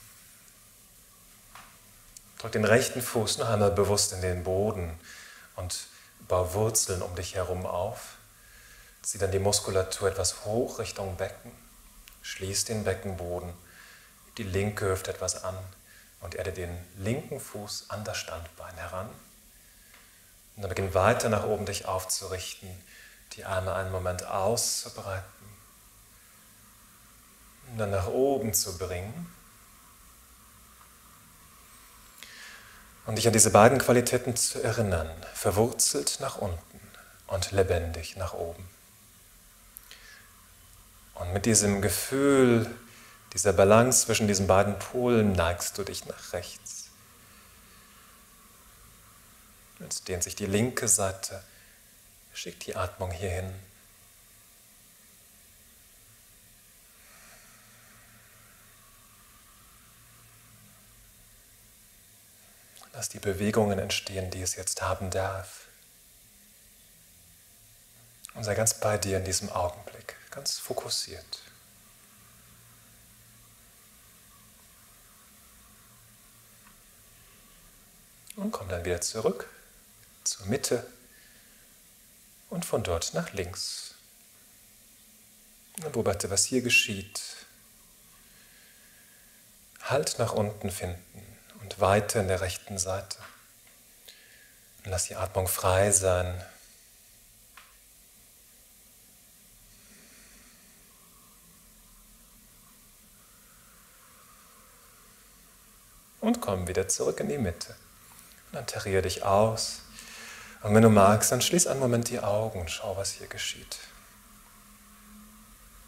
Drück den rechten Fuß noch einmal bewusst in den Boden und bau Wurzeln um dich herum auf. Zieh dann die Muskulatur etwas hoch Richtung Becken. Schließ den Beckenboden, die linke Hüfte etwas an und erde den linken Fuß an das Standbein heran. Und dann beginn weiter nach oben dich aufzurichten, die Arme einen Moment auszubreiten und dann nach oben zu bringen. Und dich an diese beiden Qualitäten zu erinnern, verwurzelt nach unten und lebendig nach oben. Und mit diesem Gefühl, dieser Balance zwischen diesen beiden Polen neigst du dich nach rechts. Jetzt dehnt sich die linke Seite, schickt die Atmung hierhin. Lass die Bewegungen entstehen, die es jetzt haben darf. Und sei ganz bei dir in diesem Augenblick, ganz fokussiert. Und komm dann wieder zurück zur Mitte und von dort nach links. Und beobachte, was hier geschieht. Halt nach unten finden. Und weiter in der rechten Seite. Und lass die Atmung frei sein. Und komm wieder zurück in die Mitte. Und dann tariere dich aus. Und wenn du magst, dann schließ einen Moment die Augen und schau, was hier geschieht.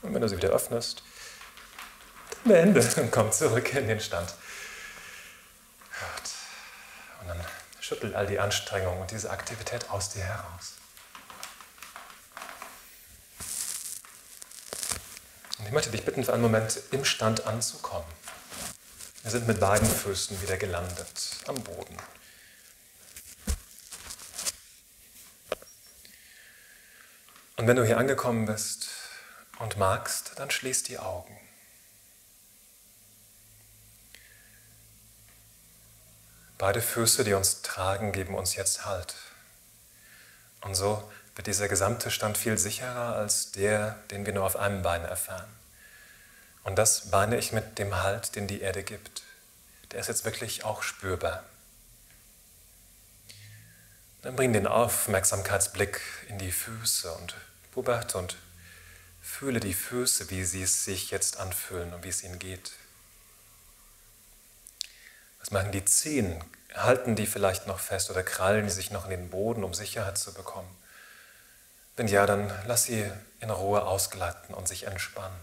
Und wenn du sie wieder öffnest, dann beende und komm zurück in den Stand. Gut. Und dann schüttel all die Anstrengung und diese Aktivität aus dir heraus. Und ich möchte dich bitten, für einen Moment im Stand anzukommen. Wir sind mit beiden Füßen wieder gelandet am Boden. Und wenn du hier angekommen bist und magst, dann schließ die Augen. Beide Füße, die uns tragen, geben uns jetzt Halt. Und so wird dieser gesamte Stand viel sicherer als der, den wir nur auf einem Bein erfahren. Und das meine ich mit dem Halt, den die Erde gibt. Der ist jetzt wirklich auch spürbar. Dann bring den Aufmerksamkeitsblick in die Füße und beobachte und fühle die Füße, wie sie es sich jetzt anfühlen und wie es ihnen geht. Was machen die Zehen? Halten die vielleicht noch fest oder krallen die sich noch in den Boden, um Sicherheit zu bekommen? Wenn ja, dann lass sie in Ruhe ausgleiten und sich entspannen.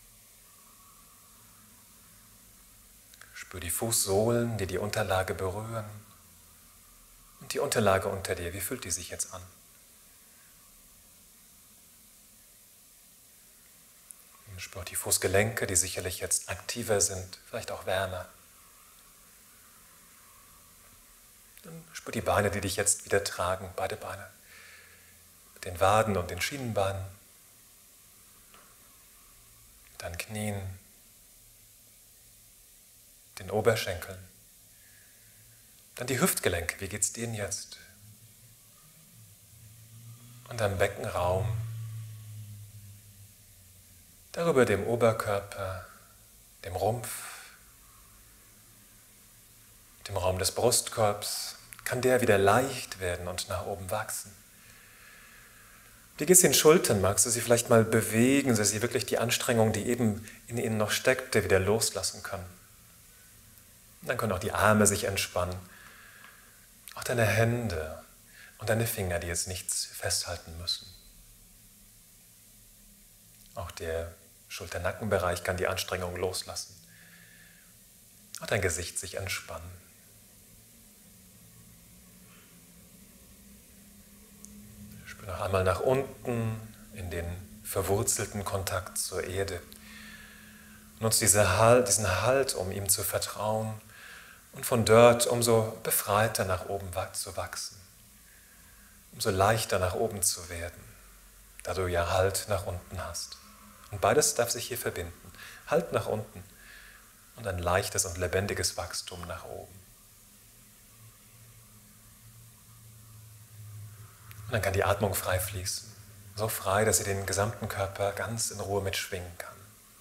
Spür die Fußsohlen, die die Unterlage berühren. Und die Unterlage unter dir, wie fühlt die sich jetzt an? Spür die Fußgelenke, die sicherlich jetzt aktiver sind, vielleicht auch wärmer. Dann spür die Beine, die dich jetzt wieder tragen, beide Beine. Mit den Waden und den Schienenbeinen. Mit deinen Knien. Den Oberschenkeln. Dann die Hüftgelenke, wie geht's denen jetzt? Und am Beckenraum. Darüber dem Oberkörper, dem Rumpf, dem Raum des Brustkorbs, kann der wieder leicht werden und nach oben wachsen. Wie geht's den Schultern? Magst du sie vielleicht mal bewegen, so dass sie wirklich die Anstrengung, die eben in ihnen noch steckte, wieder loslassen können? Und dann können auch die Arme sich entspannen, auch deine Hände und deine Finger, die jetzt nichts festhalten müssen. Auch der Schulter-Nackenbereich kann die Anstrengung loslassen. Auch dein Gesicht sich entspannen. Spür noch einmal nach unten in den verwurzelten Kontakt zur Erde. Nutze diese Halt, diesen Halt, um ihm zu vertrauen und von dort umso befreiter nach oben zu wachsen, umso leichter nach oben zu werden, da du ja Halt nach unten hast. Und beides darf sich hier verbinden. Halt nach unten und ein leichtes und lebendiges Wachstum nach oben. Und dann kann die Atmung frei fließen. So frei, dass sie den gesamten Körper ganz in Ruhe mitschwingen kann.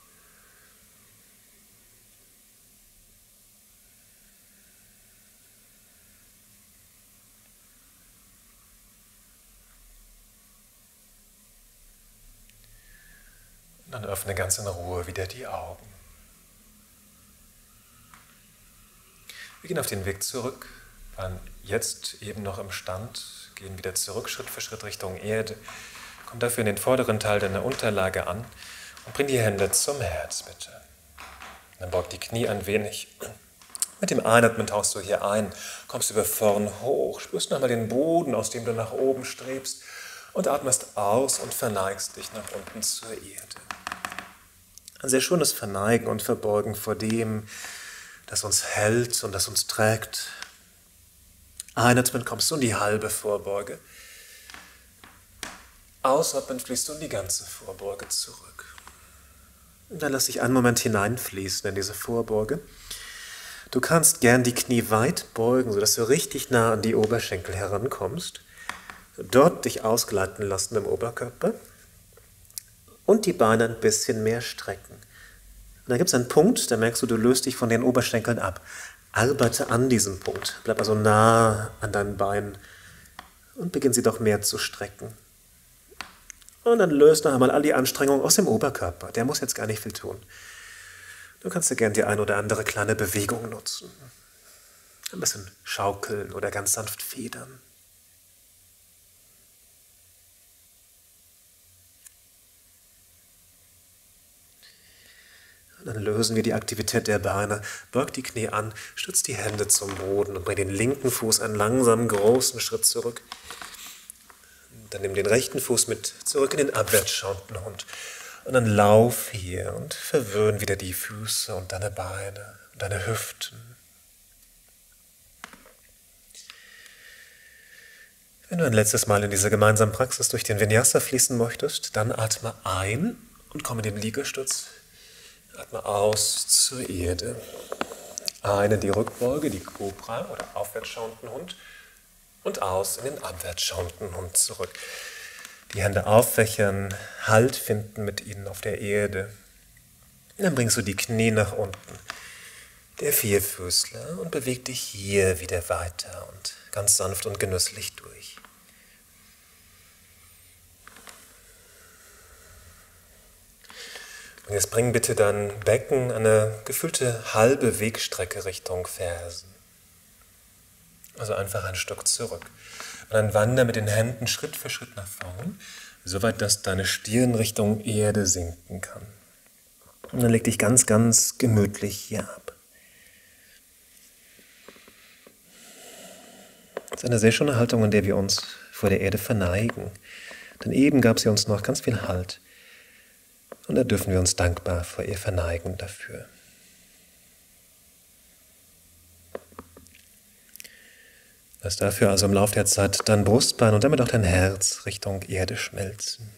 Und dann öffne ganz in Ruhe wieder die Augen. Wir gehen auf den Weg zurück, waren jetzt eben noch im Stand, gehen wieder zurück, Schritt für Schritt Richtung Erde. Komm dafür in den vorderen Teil deiner Unterlage an und bring die Hände zum Herz, bitte. Dann beug die Knie ein wenig. Mit dem Einatmen tauchst du hier ein, kommst über vorn hoch, spürst nochmal den Boden, aus dem du nach oben strebst und atmest aus und verneigst dich nach unten zur Erde. Ein sehr schönes Verneigen und Verbeugen vor dem, das uns hält und das uns trägt. Einatmen kommst du in die halbe Vorbeuge. Ausatmen fließt du in die ganze Vorbeuge zurück. Und dann lass dich einen Moment hineinfließen in diese Vorbeuge. Du kannst gern die Knie weit beugen, sodass du richtig nah an die Oberschenkel herankommst. Dort dich ausgleiten lassen im Oberkörper. Und die Beine ein bisschen mehr strecken. Und da gibt es einen Punkt, da merkst du, du löst dich von den Oberschenkeln ab. Arbeite an diesem Punkt. Bleib also nah an deinen Beinen und beginn sie doch mehr zu strecken. Und dann löst noch einmal all die Anstrengung aus dem Oberkörper. Der muss jetzt gar nicht viel tun. Du kannst dir gerne die ein oder andere kleine Bewegung nutzen. Ein bisschen schaukeln oder ganz sanft federn. Dann lösen wir die Aktivität der Beine, beug die Knie an, stütz die Hände zum Boden und bring den linken Fuß einen langsamen, großen Schritt zurück. Dann nimm den rechten Fuß mit zurück in den abwärtsschauenden Hund. Und dann lauf hier und verwöhn wieder die Füße und deine Beine und deine Hüften. Wenn du ein letztes Mal in diese gemeinsamen Praxis durch den Vinyasa fließen möchtest, dann atme ein und komm in den Liegestütz. Atme aus zur Erde. Ein in die Rückbeuge, die Kobra oder aufwärtsschauenden Hund und aus in den abwärtsschauenden Hund zurück. Die Hände aufwächern, Halt finden mit ihnen auf der Erde. Dann bringst du die Knie nach unten, der Vierfüßler, und beweg dich hier wieder weiter und ganz sanft und genüsslich durch. Und jetzt bring bitte dein Becken eine gefühlte halbe Wegstrecke Richtung Fersen. Also einfach ein Stück zurück. Und dann wander mit den Händen Schritt für Schritt nach vorn, soweit dass deine Stirn Richtung Erde sinken kann. Und dann leg dich ganz, ganz gemütlich hier ab. Das ist eine sehr schöne Haltung, in der wir uns vor der Erde verneigen. Denn eben gab sie uns noch ganz viel Halt. Und da dürfen wir uns dankbar vor ihr verneigen dafür. Lass dafür also im Laufe der Zeit dein Brustbein und damit auch dein Herz Richtung Erde schmelzen.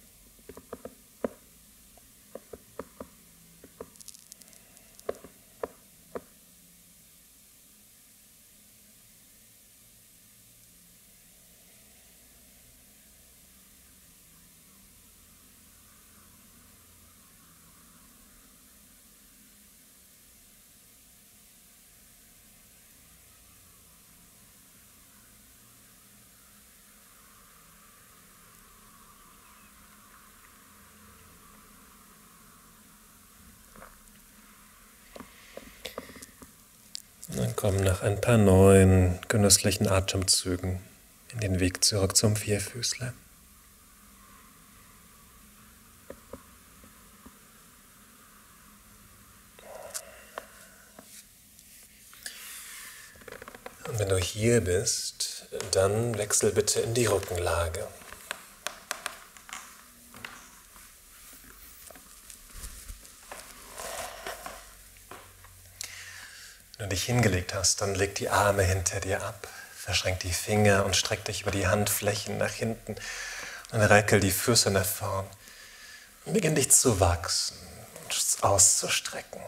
Dann komm nach ein paar neuen, genüsslichen Atemzügen in den Weg zurück zum Vierfüßler. Und wenn du hier bist, dann wechsel bitte in die Rückenlage. Wenn du dich hingelegt hast, dann leg die Arme hinter dir ab, verschränk die Finger und streck dich über die Handflächen nach hinten und reckel die Füße nach vorn. Und beginn dich zu wachsen und auszustrecken.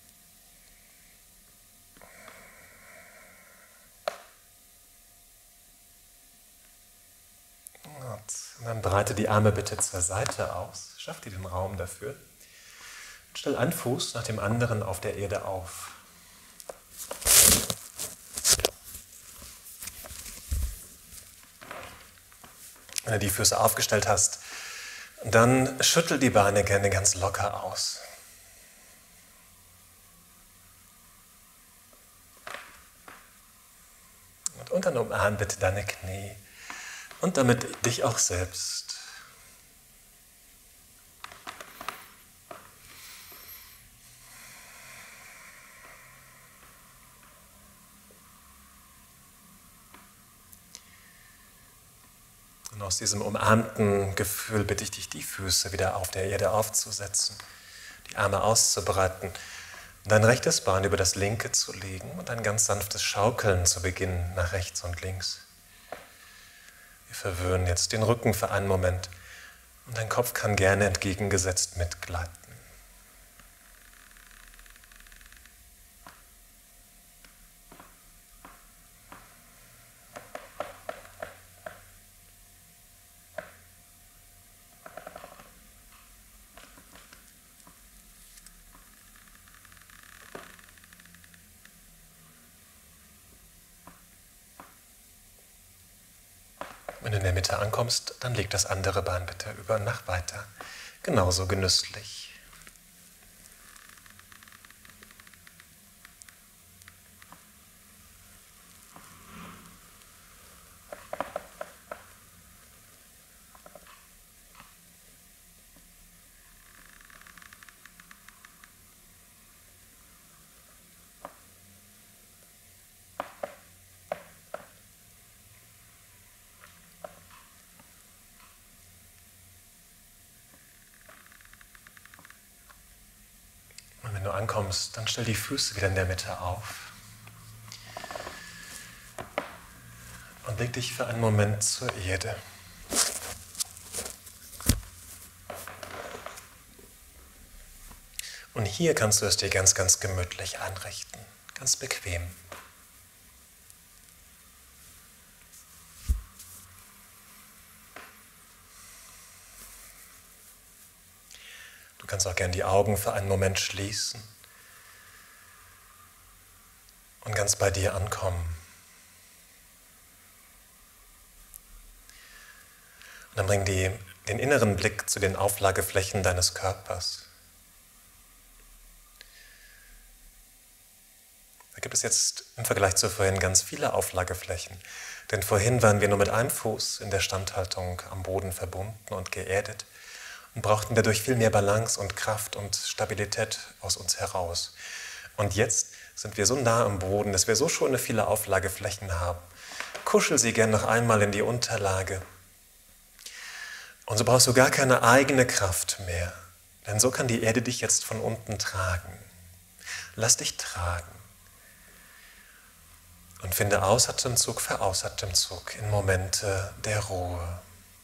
Und dann breite die Arme bitte zur Seite aus, schaff dir den Raum dafür. Und stell einen Fuß nach dem anderen auf der Erde auf. Wenn du die Füße aufgestellt hast, dann schüttel die Beine gerne ganz locker aus. Und, und dann umarm bitte deine Knie und damit dich auch selbst. Und aus diesem umarmten Gefühl bitte ich dich, die Füße wieder auf der Erde aufzusetzen, die Arme auszubreiten, dein rechtes Bein über das linke zu legen und ein ganz sanftes Schaukeln zu beginnen nach rechts und links. Wir verwöhnen jetzt den Rücken für einen Moment und dein Kopf kann gerne entgegengesetzt mitgleiten. Wenn du in der Mitte ankommst, dann leg das andere Bein bitte über und mach weiter. Genauso genüsslich. ankommst, dann stell die Füße wieder in der Mitte auf und leg dich für einen Moment zur Erde. Und hier kannst du es dir ganz, ganz gemütlich einrichten, ganz bequem. Du kannst auch gern die Augen für einen Moment schließen und ganz bei dir ankommen. Und dann bring die, den inneren Blick zu den Auflageflächen deines Körpers. Da gibt es jetzt im Vergleich zu vorhin ganz viele Auflageflächen. Denn vorhin waren wir nur mit einem Fuß in der Standhaltung am Boden verbunden und geerdet und brauchten dadurch viel mehr Balance und Kraft und Stabilität aus uns heraus. Und jetzt sind wir so nah am Boden, dass wir so schöne viele Auflageflächen haben. Kuschel sie gern noch einmal in die Unterlage. Und so brauchst du gar keine eigene Kraft mehr, denn so kann die Erde dich jetzt von unten tragen. Lass dich tragen und finde Ausatemzug für Ausatemzug in Momente der Ruhe.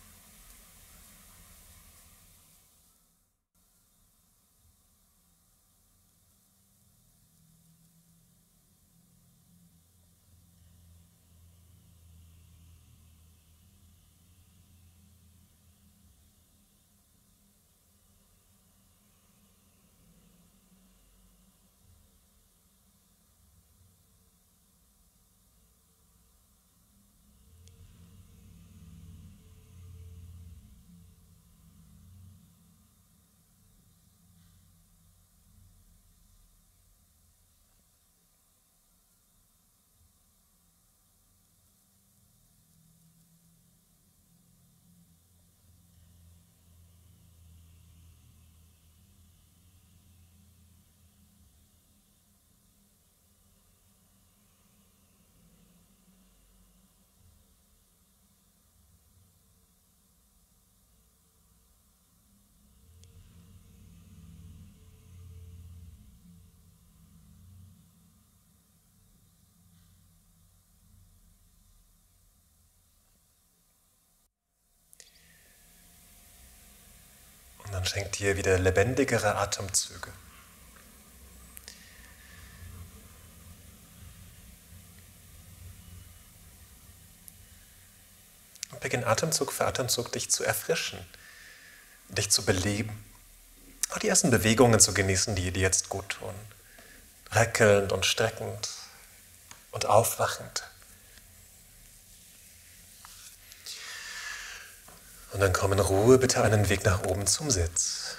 Und dann schenkt dir wieder lebendigere Atemzüge. Und beginn Atemzug für Atemzug dich zu erfrischen, dich zu beleben. Auch die ersten Bewegungen zu genießen, die dir jetzt gut tun. Reckelnd und streckend und aufwachend. Und dann komm in Ruhe bitte einen Weg nach oben zum Sitz.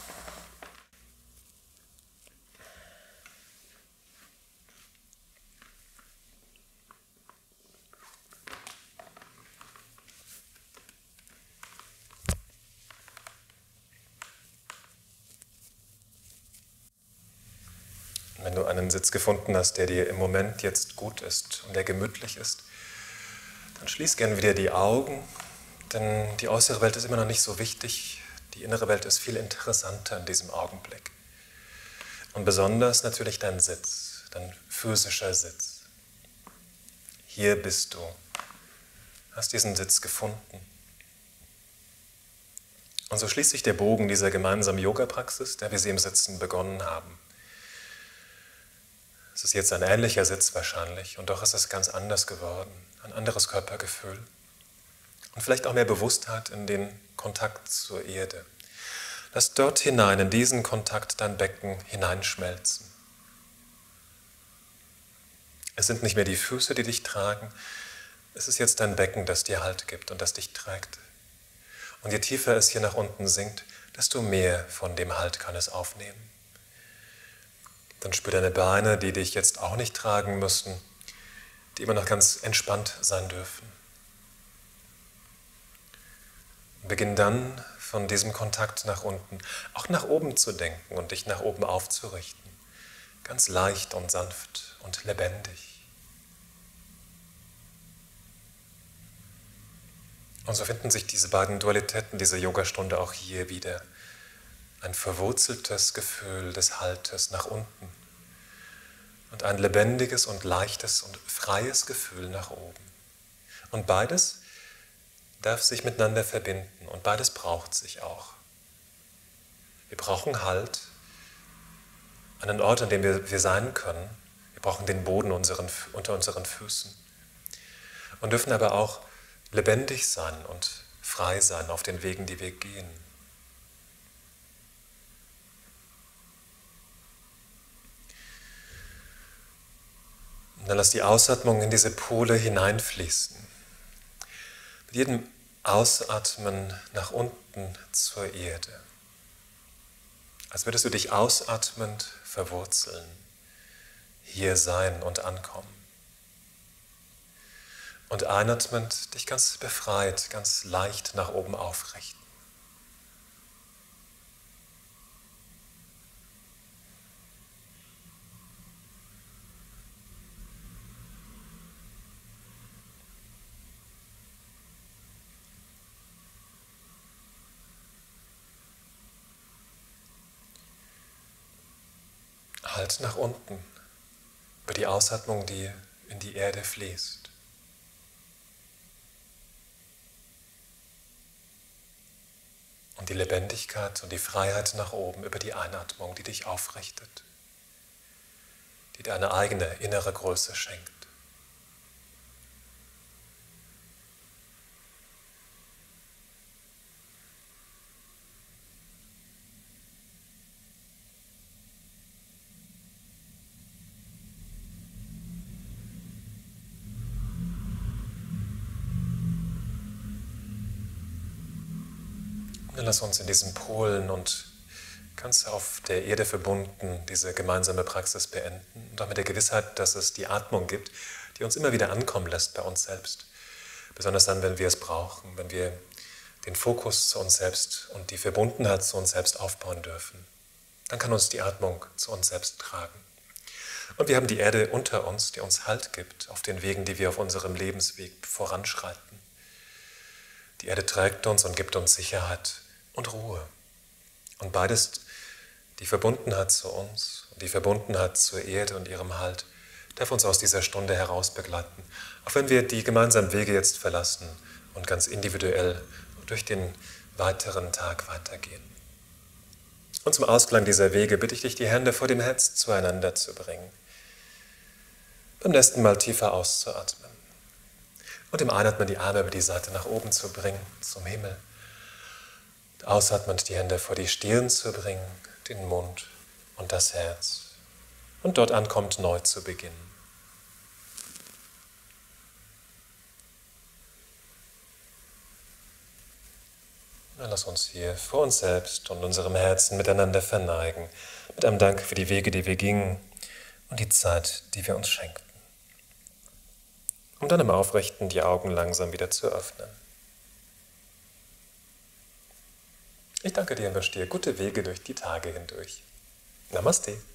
Und wenn du einen Sitz gefunden hast, der dir im Moment jetzt gut ist und der gemütlich ist, dann schließ gern wieder die Augen. Denn die äußere Welt ist immer noch nicht so wichtig, die innere Welt ist viel interessanter in diesem Augenblick. Und besonders natürlich dein Sitz, dein physischer Sitz. Hier bist du, hast diesen Sitz gefunden. Und so schließt sich der Bogen dieser gemeinsamen Yoga-Praxis, der wir sie im Sitzen begonnen haben. Es ist jetzt ein ähnlicher Sitz wahrscheinlich und doch ist es ganz anders geworden, ein anderes Körpergefühl. Und vielleicht auch mehr Bewusstheit in den Kontakt zur Erde. Lass dort hinein, in diesen Kontakt dein Becken hineinschmelzen. Es sind nicht mehr die Füße, die dich tragen, es ist jetzt dein Becken, das dir Halt gibt und das dich trägt. Und je tiefer es hier nach unten sinkt, desto mehr von dem Halt kann es aufnehmen. Dann spür deine Beine, die dich jetzt auch nicht tragen müssen, die immer noch ganz entspannt sein dürfen. Beginn dann von diesem Kontakt nach unten, auch nach oben zu denken und dich nach oben aufzurichten. Ganz leicht und sanft und lebendig. Und so finden sich diese beiden Dualitäten dieser Yogastunde auch hier wieder. ein verwurzeltes Gefühl des Haltes nach unten und ein lebendiges und leichtes und freies Gefühl nach oben. Und beides darf sich miteinander verbinden und beides braucht sich auch. Wir brauchen Halt, einen Ort, an dem wir, wir sein können. Wir brauchen den Boden unseren, unter unseren Füßen und dürfen aber auch lebendig sein und frei sein auf den Wegen, die wir gehen. Und dann lass die Ausatmung in diese Pole hineinfließen. Mit jedem Ausatmen nach unten zur Erde. Als würdest du dich ausatmend verwurzeln, hier sein und ankommen. Und einatmend dich ganz befreit, ganz leicht nach oben aufrichten. Halt nach unten, über die Ausatmung, die in die Erde fließt. Und die Lebendigkeit und die Freiheit nach oben über die Einatmung, die dich aufrichtet, die dir eine eigene innere Größe schenkt. Dann lass uns in diesen Polen und ganz auf der Erde verbunden diese gemeinsame Praxis beenden und auch mit der Gewissheit, dass es die Atmung gibt, die uns immer wieder ankommen lässt bei uns selbst. Besonders dann, wenn wir es brauchen, wenn wir den Fokus zu uns selbst und die Verbundenheit zu uns selbst aufbauen dürfen. Dann kann uns die Atmung zu uns selbst tragen. Und wir haben die Erde unter uns, die uns Halt gibt auf den Wegen, die wir auf unserem Lebensweg voranschreiten. Die Erde trägt uns und gibt uns Sicherheit und Ruhe. Und beides, die Verbundenheit zu uns und die Verbundenheit zur Erde und ihrem Halt, darf uns aus dieser Stunde heraus begleiten. Auch wenn wir die gemeinsamen Wege jetzt verlassen und ganz individuell durch den weiteren Tag weitergehen. Und zum Ausklang dieser Wege bitte ich dich, die Hände vor dem Herz zueinander zu bringen. Beim nächsten Mal tiefer auszuatmen. Und im Einatmen die Arme über die Seite nach oben zu bringen, zum Himmel. Ausatmend die Hände vor die Stirn zu bringen, den Mund und das Herz. Und dort ankommt, neu zu beginnen. Dann lass uns hier vor uns selbst und unserem Herzen miteinander verneigen, mit einem Dank für die Wege, die wir gingen und die Zeit, die wir uns schenkten. Um dann im Aufrichten die Augen langsam wieder zu öffnen. Ich danke dir und wünsche dir gute Wege durch die Tage hindurch. Namaste.